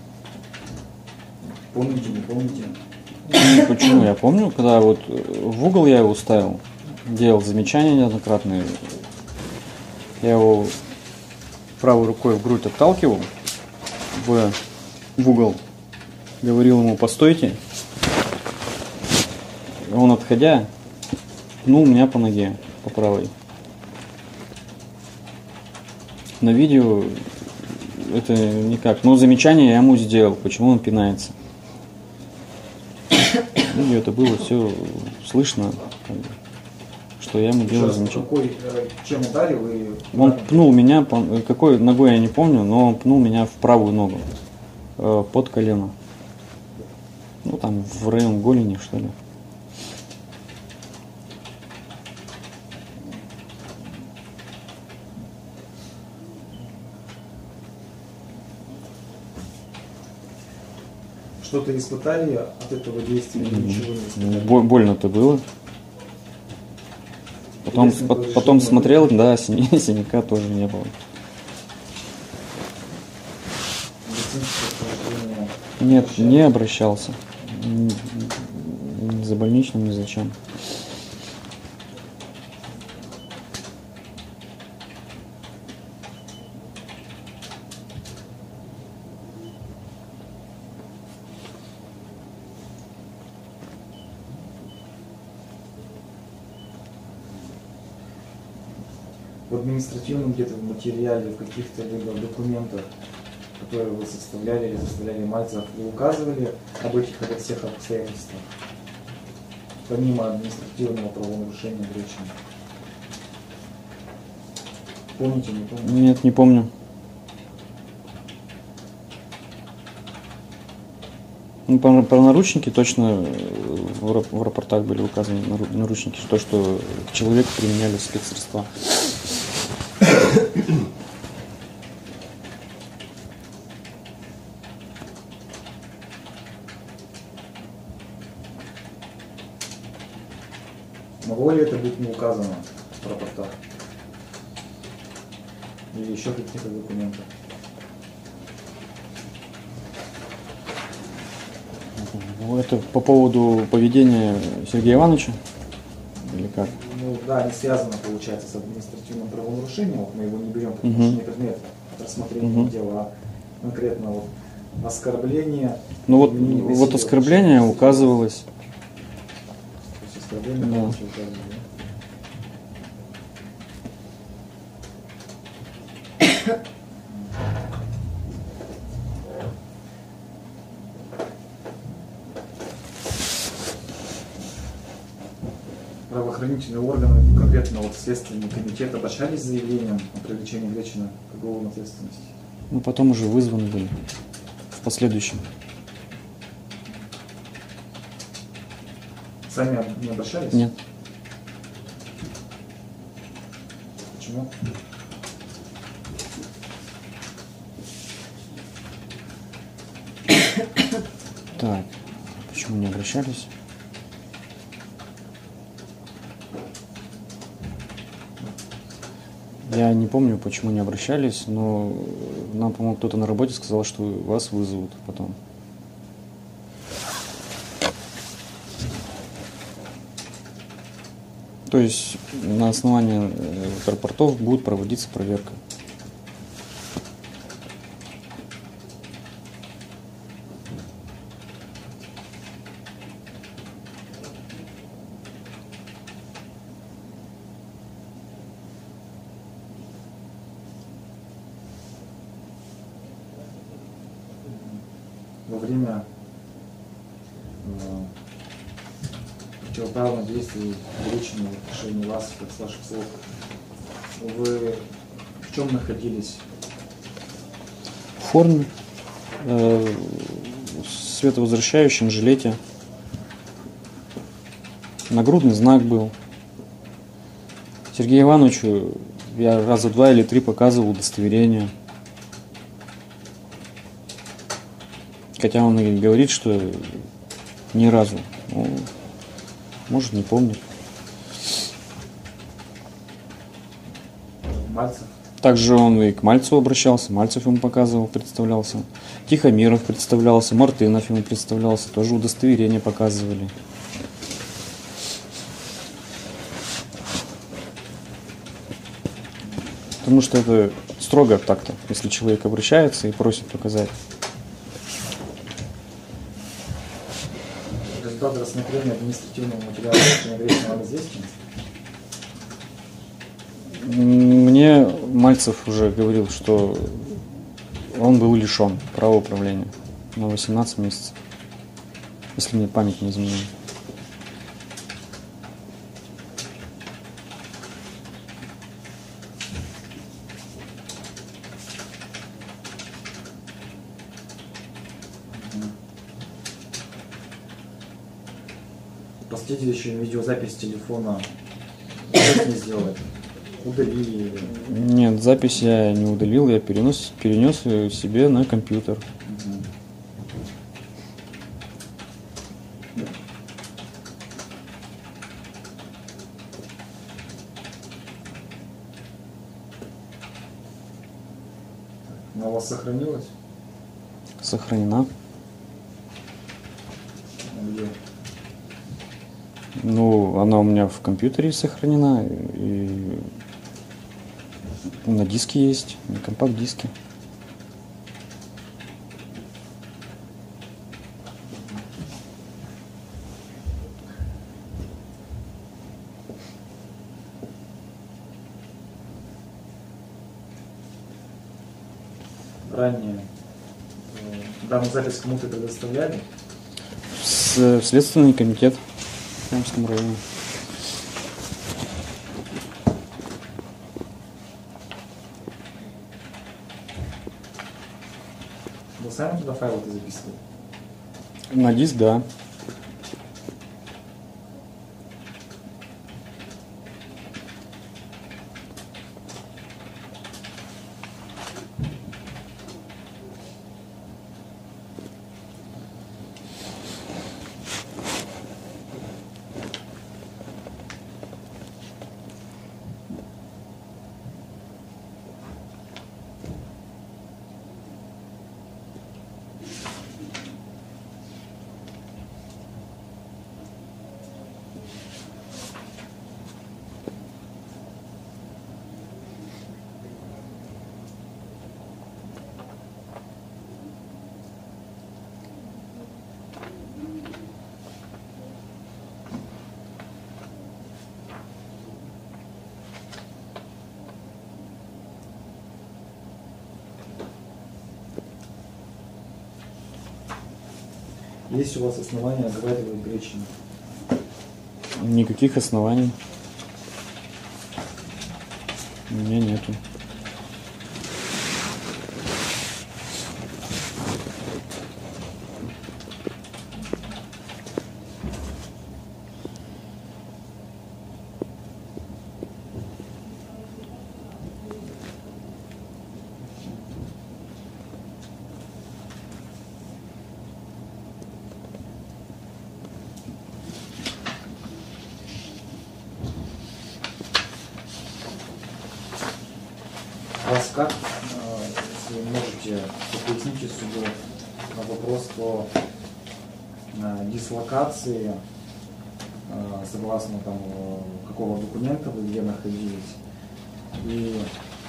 Помните, не помните? Ну, почему? Я помню, когда вот в угол я его ставил, делал замечания неоднократные. Я его правой рукой в грудь отталкивал в угол, говорил ему «постойте». Он, отходя, пнул меня по ноге, по правой. На видео это никак. Но замечание я ему сделал, почему он пинается. Видео это было все слышно, как бы, что я ему делаю замечание. Чем ударил и... Он пнул меня, какой ногой я не помню, но он пнул меня в правую ногу, под колено. Ну там в район голени, что ли. Что-то испытали от этого действия или ничего не испытали? Больно-то было. Потом смотрел, да, синяка тоже не было. Нет, не обращался. Ни за больничным, ни зачем. В административном где-то в материале, в каких-то либо документах, которые вы составляли или заставляли Мальцев, вы указывали об этих всех обстоятельствах, помимо административного правонарушения речи? Помните, не помните? Нет, не помню. Ну, про наручники точно в рапортах были указаны наручники, то, что к человеку применяли спецсредства. Могло ли это быть не указано в рапортах? Или еще каких-то документах? Это по поводу поведения Сергея Ивановича? Или как? Ну да, не связано, получается, с административным правонарушением. Вот мы его не берем как отношение предмета от рассмотрения дела, а конкретно вот оскорбление. Ну вот оскорбление указывалось. То есть оскорбление указывалось, да? правоохранительные органы, конкретно вот Следственный комитет, обращались с заявлением о привлечении Гречина к уголовной ответственности? Ну, потом уже вызваны были в последующем. Сами не обращались? Нет. Почему? Так, почему не обращались? Я не помню, почему не обращались, но нам, по-моему, кто-то на работе сказал, что вас вызовут потом. То есть на основании рапортов будет проводиться проверка. Во время противоправных действий Гречина в отношении вас, как с ваших слов, вы в чем находились? В форме, световозвращающем жилете. Нагрудный знак был. Сергею Ивановичу я раза 2 или 3 показывал удостоверение. Хотя он и говорит, что ни разу. Ну, может, не помнит. Мальцев? Также он и к Мальцеву обращался, Мальцев ему показывал, представлялся. Тихомиров представлялся, Мартынов ему представлялся, тоже удостоверение показывали. Потому что это строго так-то, если человек обращается и просит показать. Результат рассмотрения административного материала отношения Гречина вам известен? Мне Мальцев уже говорил, что он был лишен права управления на 18 месяцев, если мне память не изменяет. Последующую видеозапись телефона что с ней сделали? Удалили? Нет, запись я не удалил, я перенес ее себе на компьютер. Она у вас сохранилась? Сохранена. Где? Ну, она у меня в компьютере сохранена, и на диске есть, на компакт-диске. Ранее данную запись кому-то предоставляли? В Следственный комитет в Крымском районе. Вы сами туда файлы записывали? На диск, да. Есть у вас основания оговаривать Гречина? Никаких оснований у меня нету. Вас как, если вы можете, поясните суду на вопрос по дислокации, согласно там, какого документа вы где находились, и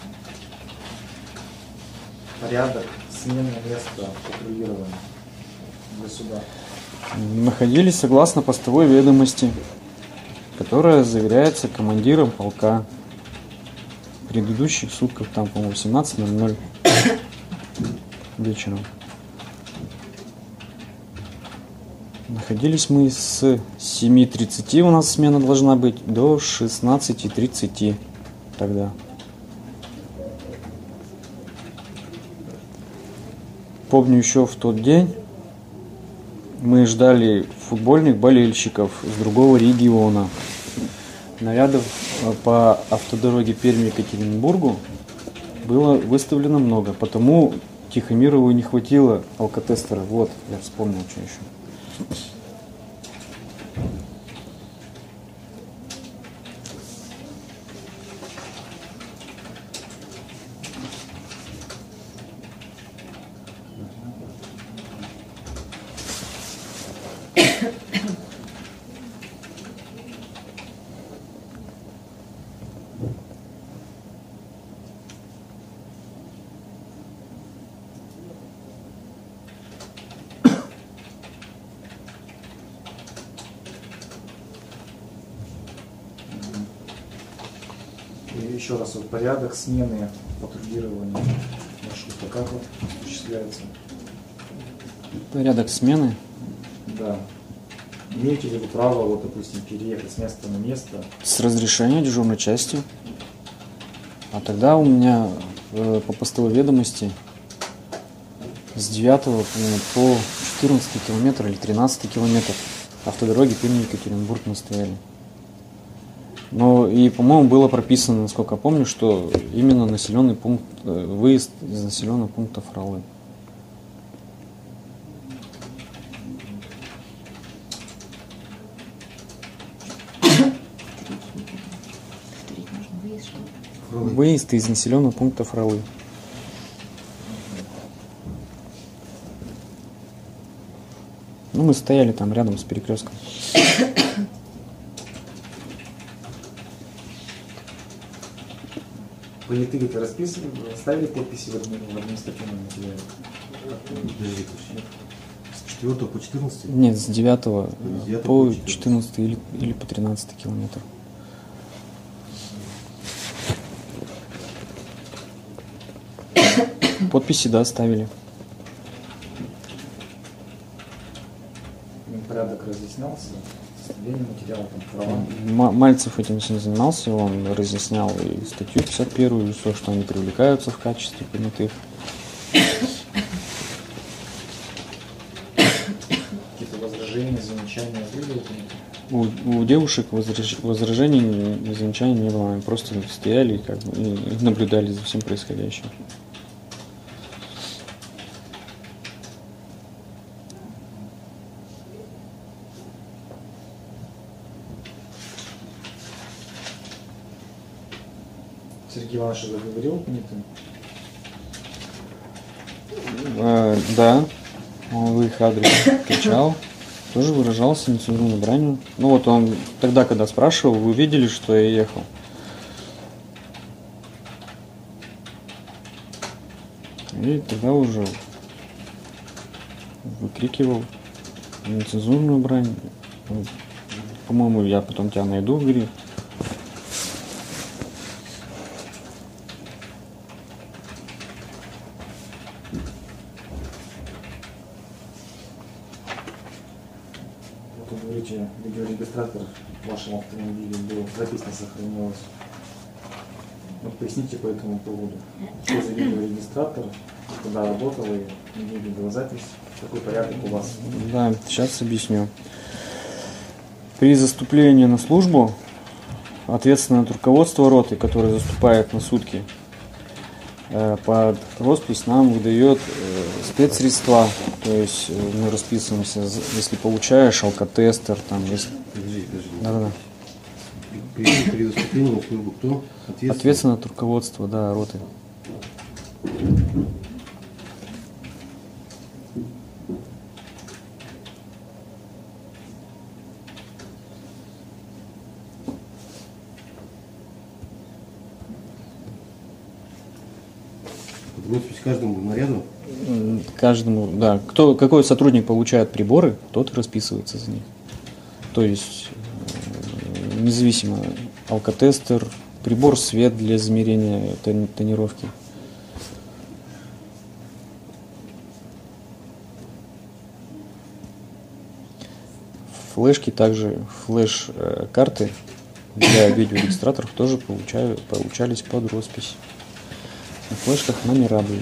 порядок смены места патрулирования для суда. Находились согласно постовой ведомости, которая заверяется командиром полка. В предыдущих сутках, там, по-моему, 17:00 вечером. Находились мы с 7:30, у нас смена должна быть, до 16:30 тогда. Помню, еще в тот день мы ждали футбольных болельщиков с другого региона. Нарядов по автодороге Перми-Екатеринбургу было выставлено много, потому Тихомирову не хватило алкотестера. Вот, я вспомнил, что еще. И еще раз, вот порядок смены патрулирования маршрута, как вот осуществляется? Порядок смены. Да. Имеете ли вы право, вот, допустим, переехать с места на место? С разрешения дежурной части. А тогда у меня по постовой ведомости с 9 по 14 километр или 13 километр автодороги Перми-Екатеринбург мы стояли. Но и, по-моему, было прописано, насколько я помню, что именно населенный пункт, выезд из населенного пункта Фролы. Выезд из населенного пункта Фролы. Ну, мы стояли там рядом с перекрестком. Понятые-то расписывали, ставили подписи в административном материале? Подожди, с 4 по 14? Нет, с 9 9 по по 14 или по 13 километр. Подписи, да, ставили. Порядок разъяснялся, составление материала, там, права. Мальцев этим не занимался, он разъяснял и статью 51, и все, что они привлекаются в качестве понятых. Какие-то возражения, замечания были? У девушек возражений и замечаний не было, они просто стояли и, как бы, и наблюдали за всем происходящим. Сергей Иванович заговорил понятым? Да, он в их адрес кричал, тоже выражался нецензурной бранью. Ну вот он тогда, когда спрашивал, вы видели, что я ехал? И тогда уже выкрикивал нецензурную брань. По-моему, я потом тебя найду, говорит. Вот вы говорите, видеорегистратор в вашем автомобиле было записано, сохранилось. Вот поясните по этому поводу. Что за видеорегистратор, когда работал и где видеозапись, какой порядок у вас? Да, сейчас объясню. При заступлении на службу ответственное от руководства роты, которое заступает на сутки, под роспись нам выдает спецсредства, то есть мы расписываемся, если получаешь алкотестер, там, если... Подожди. Да-да-да. При заступлении на службу кто Ответственно от руководства, да, роты. Роспись каждому наряду? Каждому, да. Какой сотрудник получает приборы, тот и расписывается за них. То есть, независимо, алкотестер, прибор свет для измерения тонировки. Флешки также, флеш-карты для видеорегистраторов тоже получались под роспись. На флешках номера были.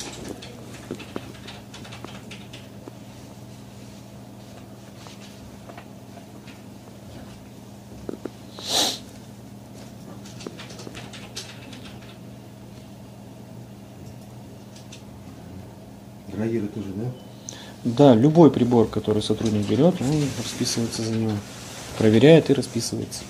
Драгеры тоже, да? Да, любой прибор, который сотрудник берет, он расписывается за него. Проверяет и расписывается.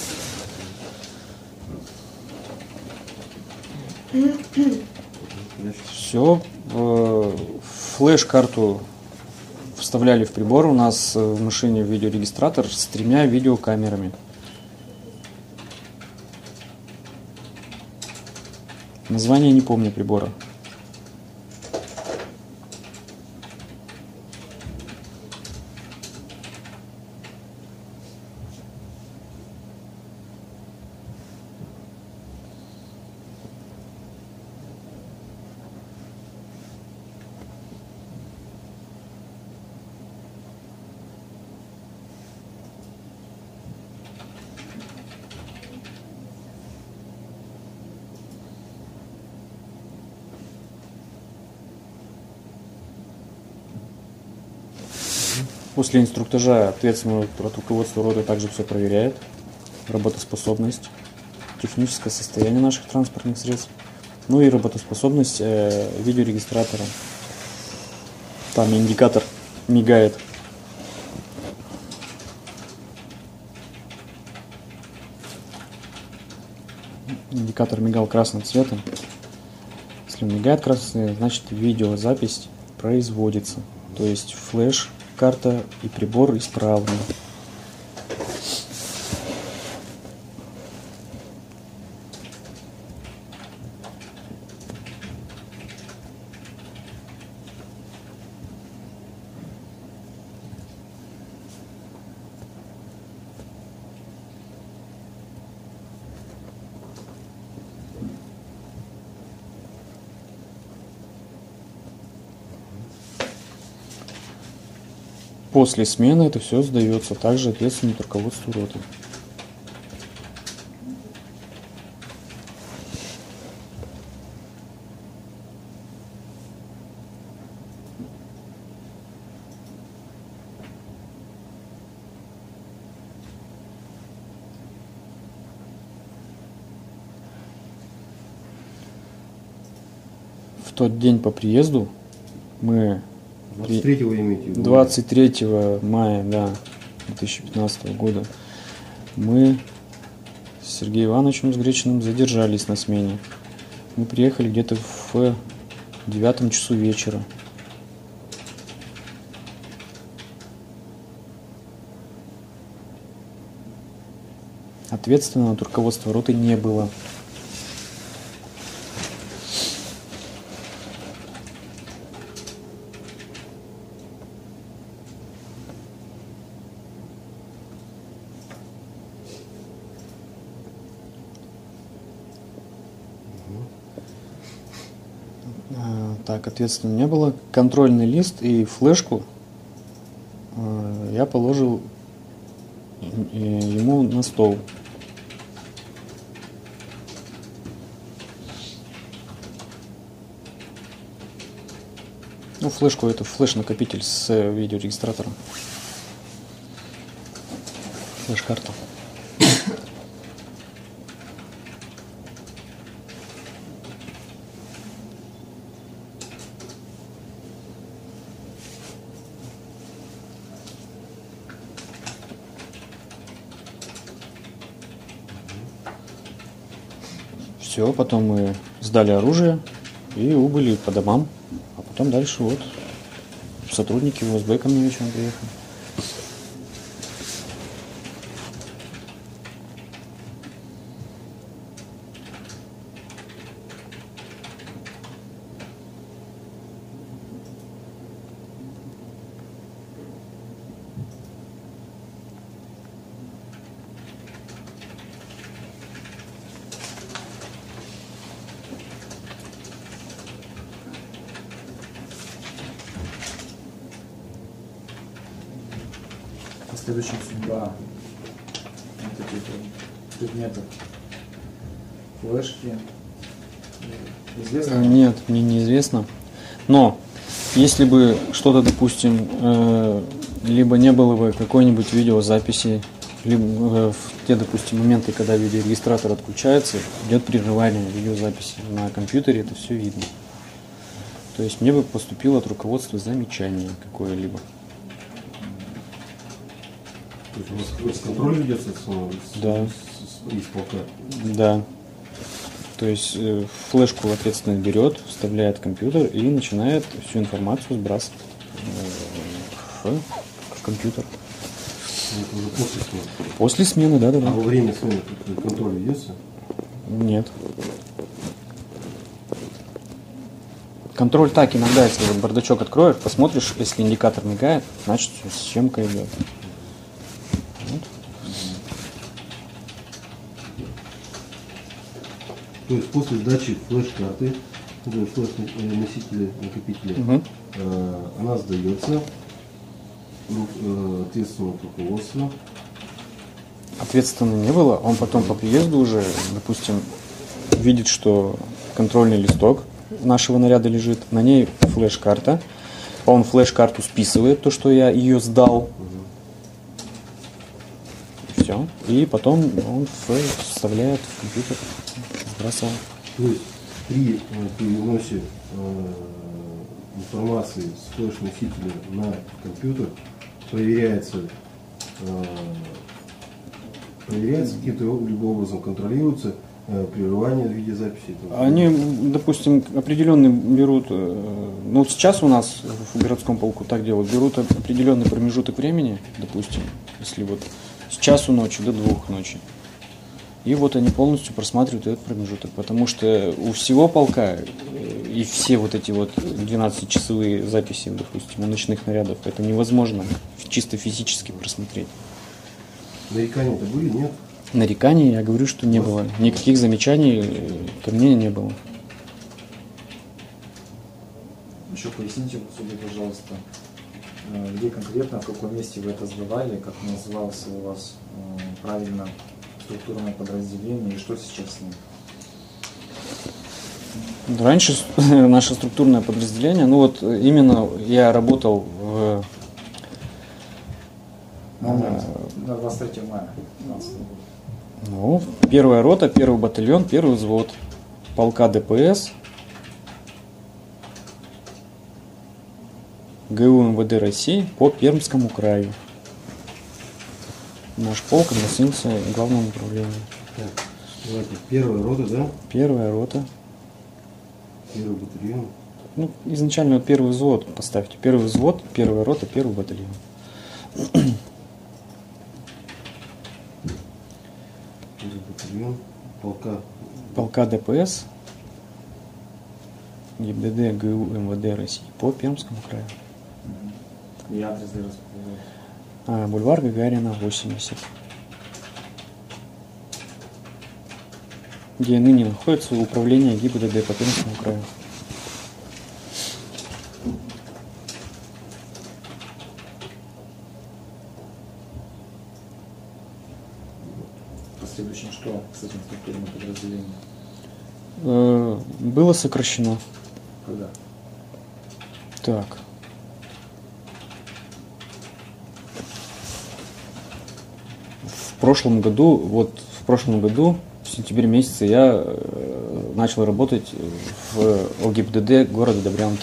Все. Флеш-карту вставляли в прибор. У нас в машине видеорегистратор с 3 видеокамерами. Название не помню прибора. После инструктажа ответственного от руководства роты также все проверяет. Работоспособность, техническое состояние наших транспортных средств, ну и работоспособность видеорегистратора. Там индикатор мигает. Индикатор мигал красным цветом. Если он мигает красным цветом, значит видеозапись производится. То есть флеш, карта и прибор исправны. После смены это все сдается также ответственному руководству роты. В тот день по приезду мы 23-го имеете в виду? 23 мая, да, 2015 года мы с Сергеем Ивановичем Сгречным задержались на смене. Мы приехали где-то в 9 часу вечера. Ответственного от руководства роты не было. Так, ответственно не было. Контрольный лист и флешку я положил ему на стол. Ну, флешку, это флеш-накопитель с видеорегистратором. Флеш-карта. Все, потом мы сдали оружие и убыли по домам. А потом дальше вот сотрудники УСБ ко мне вечером приехали. Следующая судьба вот этих предметов. Флешки. Известно? Нет, мне неизвестно. Но если бы что-то, допустим, либо не было бы какой-нибудь видеозаписи, либо в те, допустим, моменты, когда видеорегистратор отключается, идет прерывание видеозаписи на компьютере, это все видно. То есть мне бы поступило от руководства замечание какое-либо. То есть у вас контроль ведется Да. из полка? Да. То есть флешку ответственный берет, вставляет в компьютер и начинает всю информацию сбрасывать в компьютер. Это уже после смены? После смены, да. А во время смены контроль ведется? Нет. Контроль так иногда, если вот бардачок откроешь, посмотришь, если индикатор мигает, значит съемка идет. Вот. То есть после сдачи флеш-карты, флеш-носителя, накопителя, она сдается ответственному руководству. Ответственно не было, он потом по приезду уже, допустим, видит, что контрольный листок нашего наряда лежит, на ней флеш-карта, он флеш-карту списывает, то, что я ее сдал, все, и потом он вставляет в компьютер, сбрасывал. То есть при переносе информации с флеш-носителя на компьютер проверяется каким-то либо образом, контролируется прерывание видеозаписи. Они, допустим, определенный берут, ну сейчас у нас в городском полку так делают, берут определенный промежуток времени, допустим, если вот с часу ночи до 2 ночи. И вот они полностью просматривают этот промежуток, потому что у всего полка и все вот эти вот 12-часовые записи, допустим, у ночных нарядов, это невозможно чисто физически просмотреть. Нарекания-то были, нет? Нареканий, я говорю, что не было. Никаких замечаний ко мне не было. Еще поясните, судья, пожалуйста, где конкретно, в каком месте вы это сдавали, как назывался у вас правильно структурное подразделение и что сейчас с ним? Раньше наше структурное подразделение, ну вот именно я работал в... На 23 мая 2015 года. Ну, первая рота, первый батальон, первый взвод полка ДПС, ГУ МВД России по Пермскому краю. Наш полк относился к главному управлению. Так, давайте, первая рота, да? Первая рота. Первый батальон. Ну, изначально вот первый взвод поставьте. Первый взвод, первая рота, первый батальон. Первый батальон. Полка ДПС, ГИБДД ГУ МВД России по Пермскому краю. И адрес для расположения. Бульвар Гагарина, 80. Где ныне находится управление ГИБДД по Пермскому краю. следующем что с этим структурным подразделением? Было сокращено. Когда? Так. В прошлом году, в сентябре месяце я начал работать в ОГИБДД города Добрянки.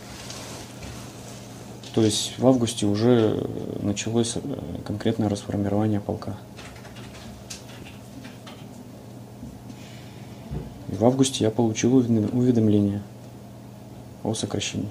То есть в августе уже началось конкретное расформирование полка. И в августе я получил уведомление о сокращении.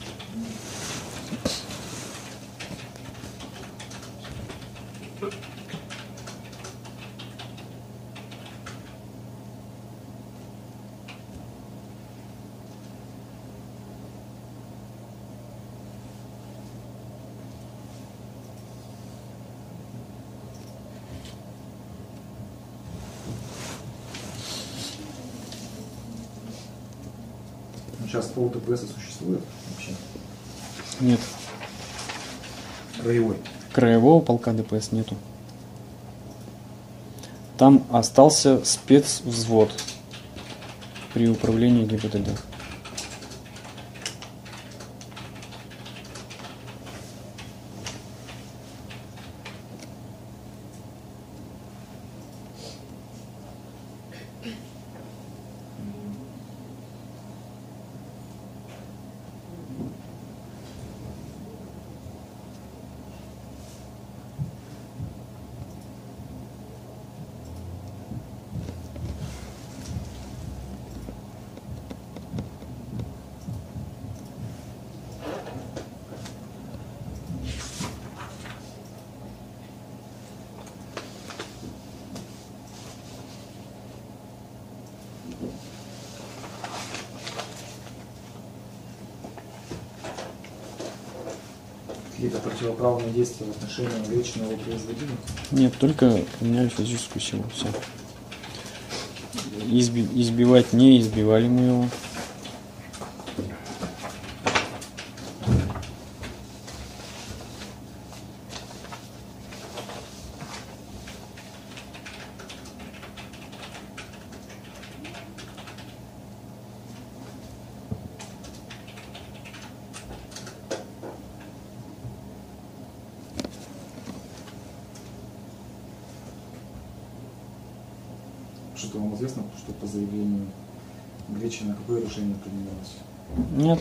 Ну, сейчас пол ДПС существует вообще? Нет, Краевой. краевого полка ДПС нету. Там остался спецвзвод при управлении ГИБДД. Какие-то противоправные действия в отношении Гречного производили? Нет, только поменяли физическую силу. Все. Избивать не избивали мы его. Что-то вам известно, что по заявлению Гречина какое решение принималось? Нет.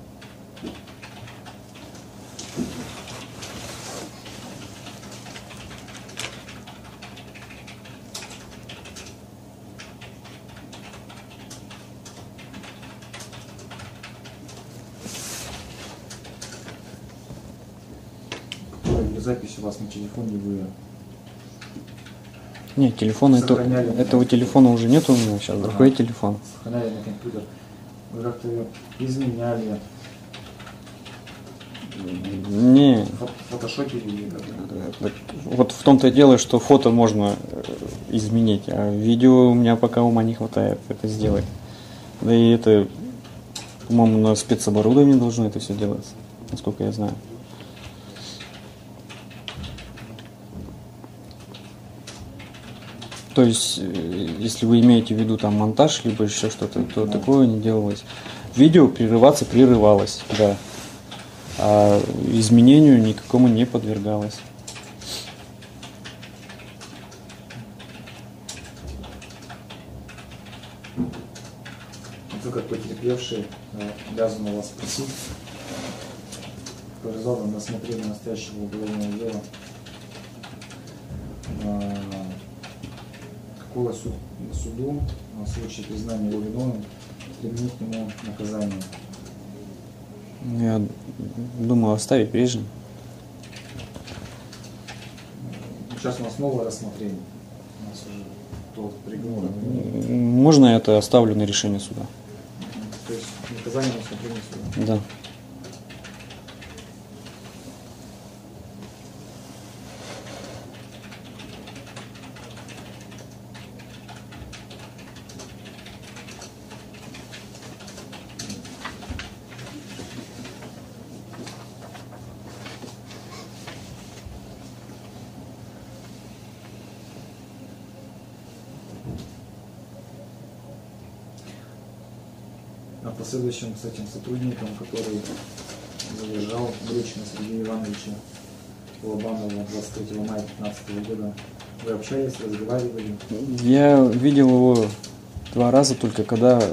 Какую запись у вас на телефоне вы Нет, телефона Сохраняли. этого телефона уже нет у меня сейчас. Другой телефон. сохраняли на компьютер? Вы как-то ее изменяли, Не. фотошопили или как? Вот в том-то и дело, что фото можно изменить, а видео у меня пока ума не хватает это сделать. Да и это, по-моему, на спецоборудовании должно это все делаться, насколько я знаю. То есть, если вы имеете в виду там монтаж, либо еще что-то, то такое не делалось. Видео прерывалось, да. А изменению никакому не подвергалось. Вы как потерпевший обязан у вас спросить, по результатам рассмотрения настоящего уголовного дела, какое суду в случае признания его виновным применить к нему наказание? Я думаю оставить прежним. Сейчас у нас новое рассмотрение. У нас уже тот приговор. Можно я это оставлю на решение суда? То есть наказание на рассмотрение суда. Да. а последующим с этим сотрудником, который задержал Гречина Сергея Ивановича Лобанова 23 мая 2015 года, вы общались, разговаривали? Я видел его 2 раза только, когда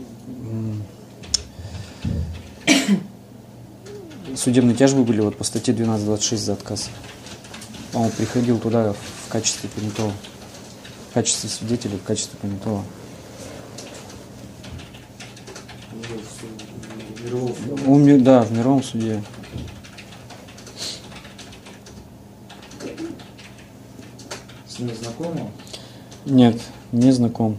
судебные тяжбы были вот по статье 12.26 за отказ. Он приходил туда в качестве понятого, в качестве свидетеля, в качестве понятого. Да, в мировом суде. С ним знакомы? Нет, не знаком.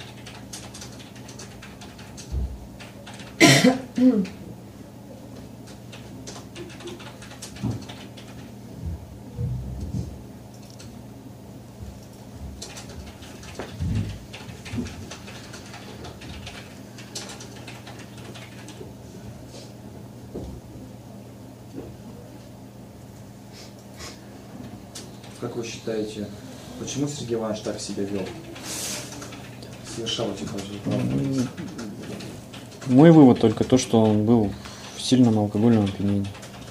Как вы считаете, почему Сергей Иванович так себя вел? Совершал эти правопорушения? Мой вывод только то, что он был в сильном алкогольном опьянении.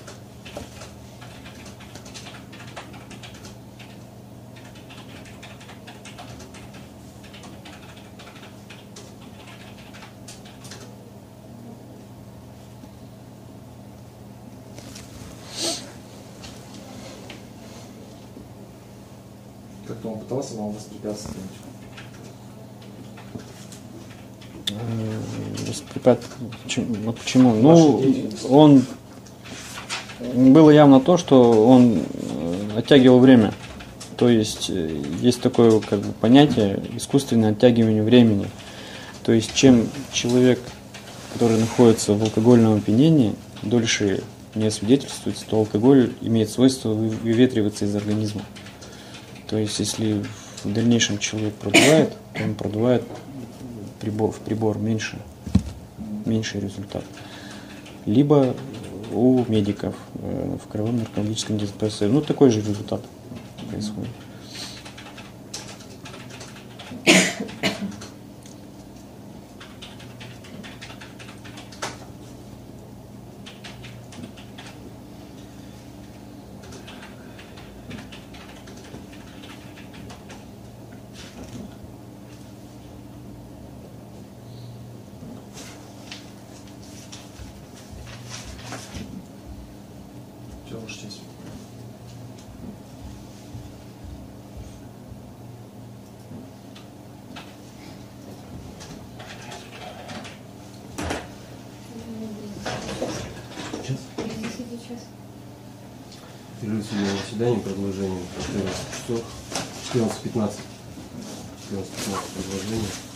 Как-то он пытался вам воспрепятствовать? Почему? Ну, он было явно то, что он оттягивал время. То есть есть такое как бы понятие искусственное оттягивание времени. То есть чем человек, который находится в алкогольном опьянении, дольше не освидетельствуется, то алкоголь имеет свойство выветриваться из организма. То есть если в дальнейшем человек продувает, то он продувает в прибор меньший результат. Либо у медиков в краевом наркологическом диспансере, ну такой же результат происходит. Все, ваша честь. Перерыв судебного заседания, продолжение 14 часов, 14:15. 14:15 продолжение.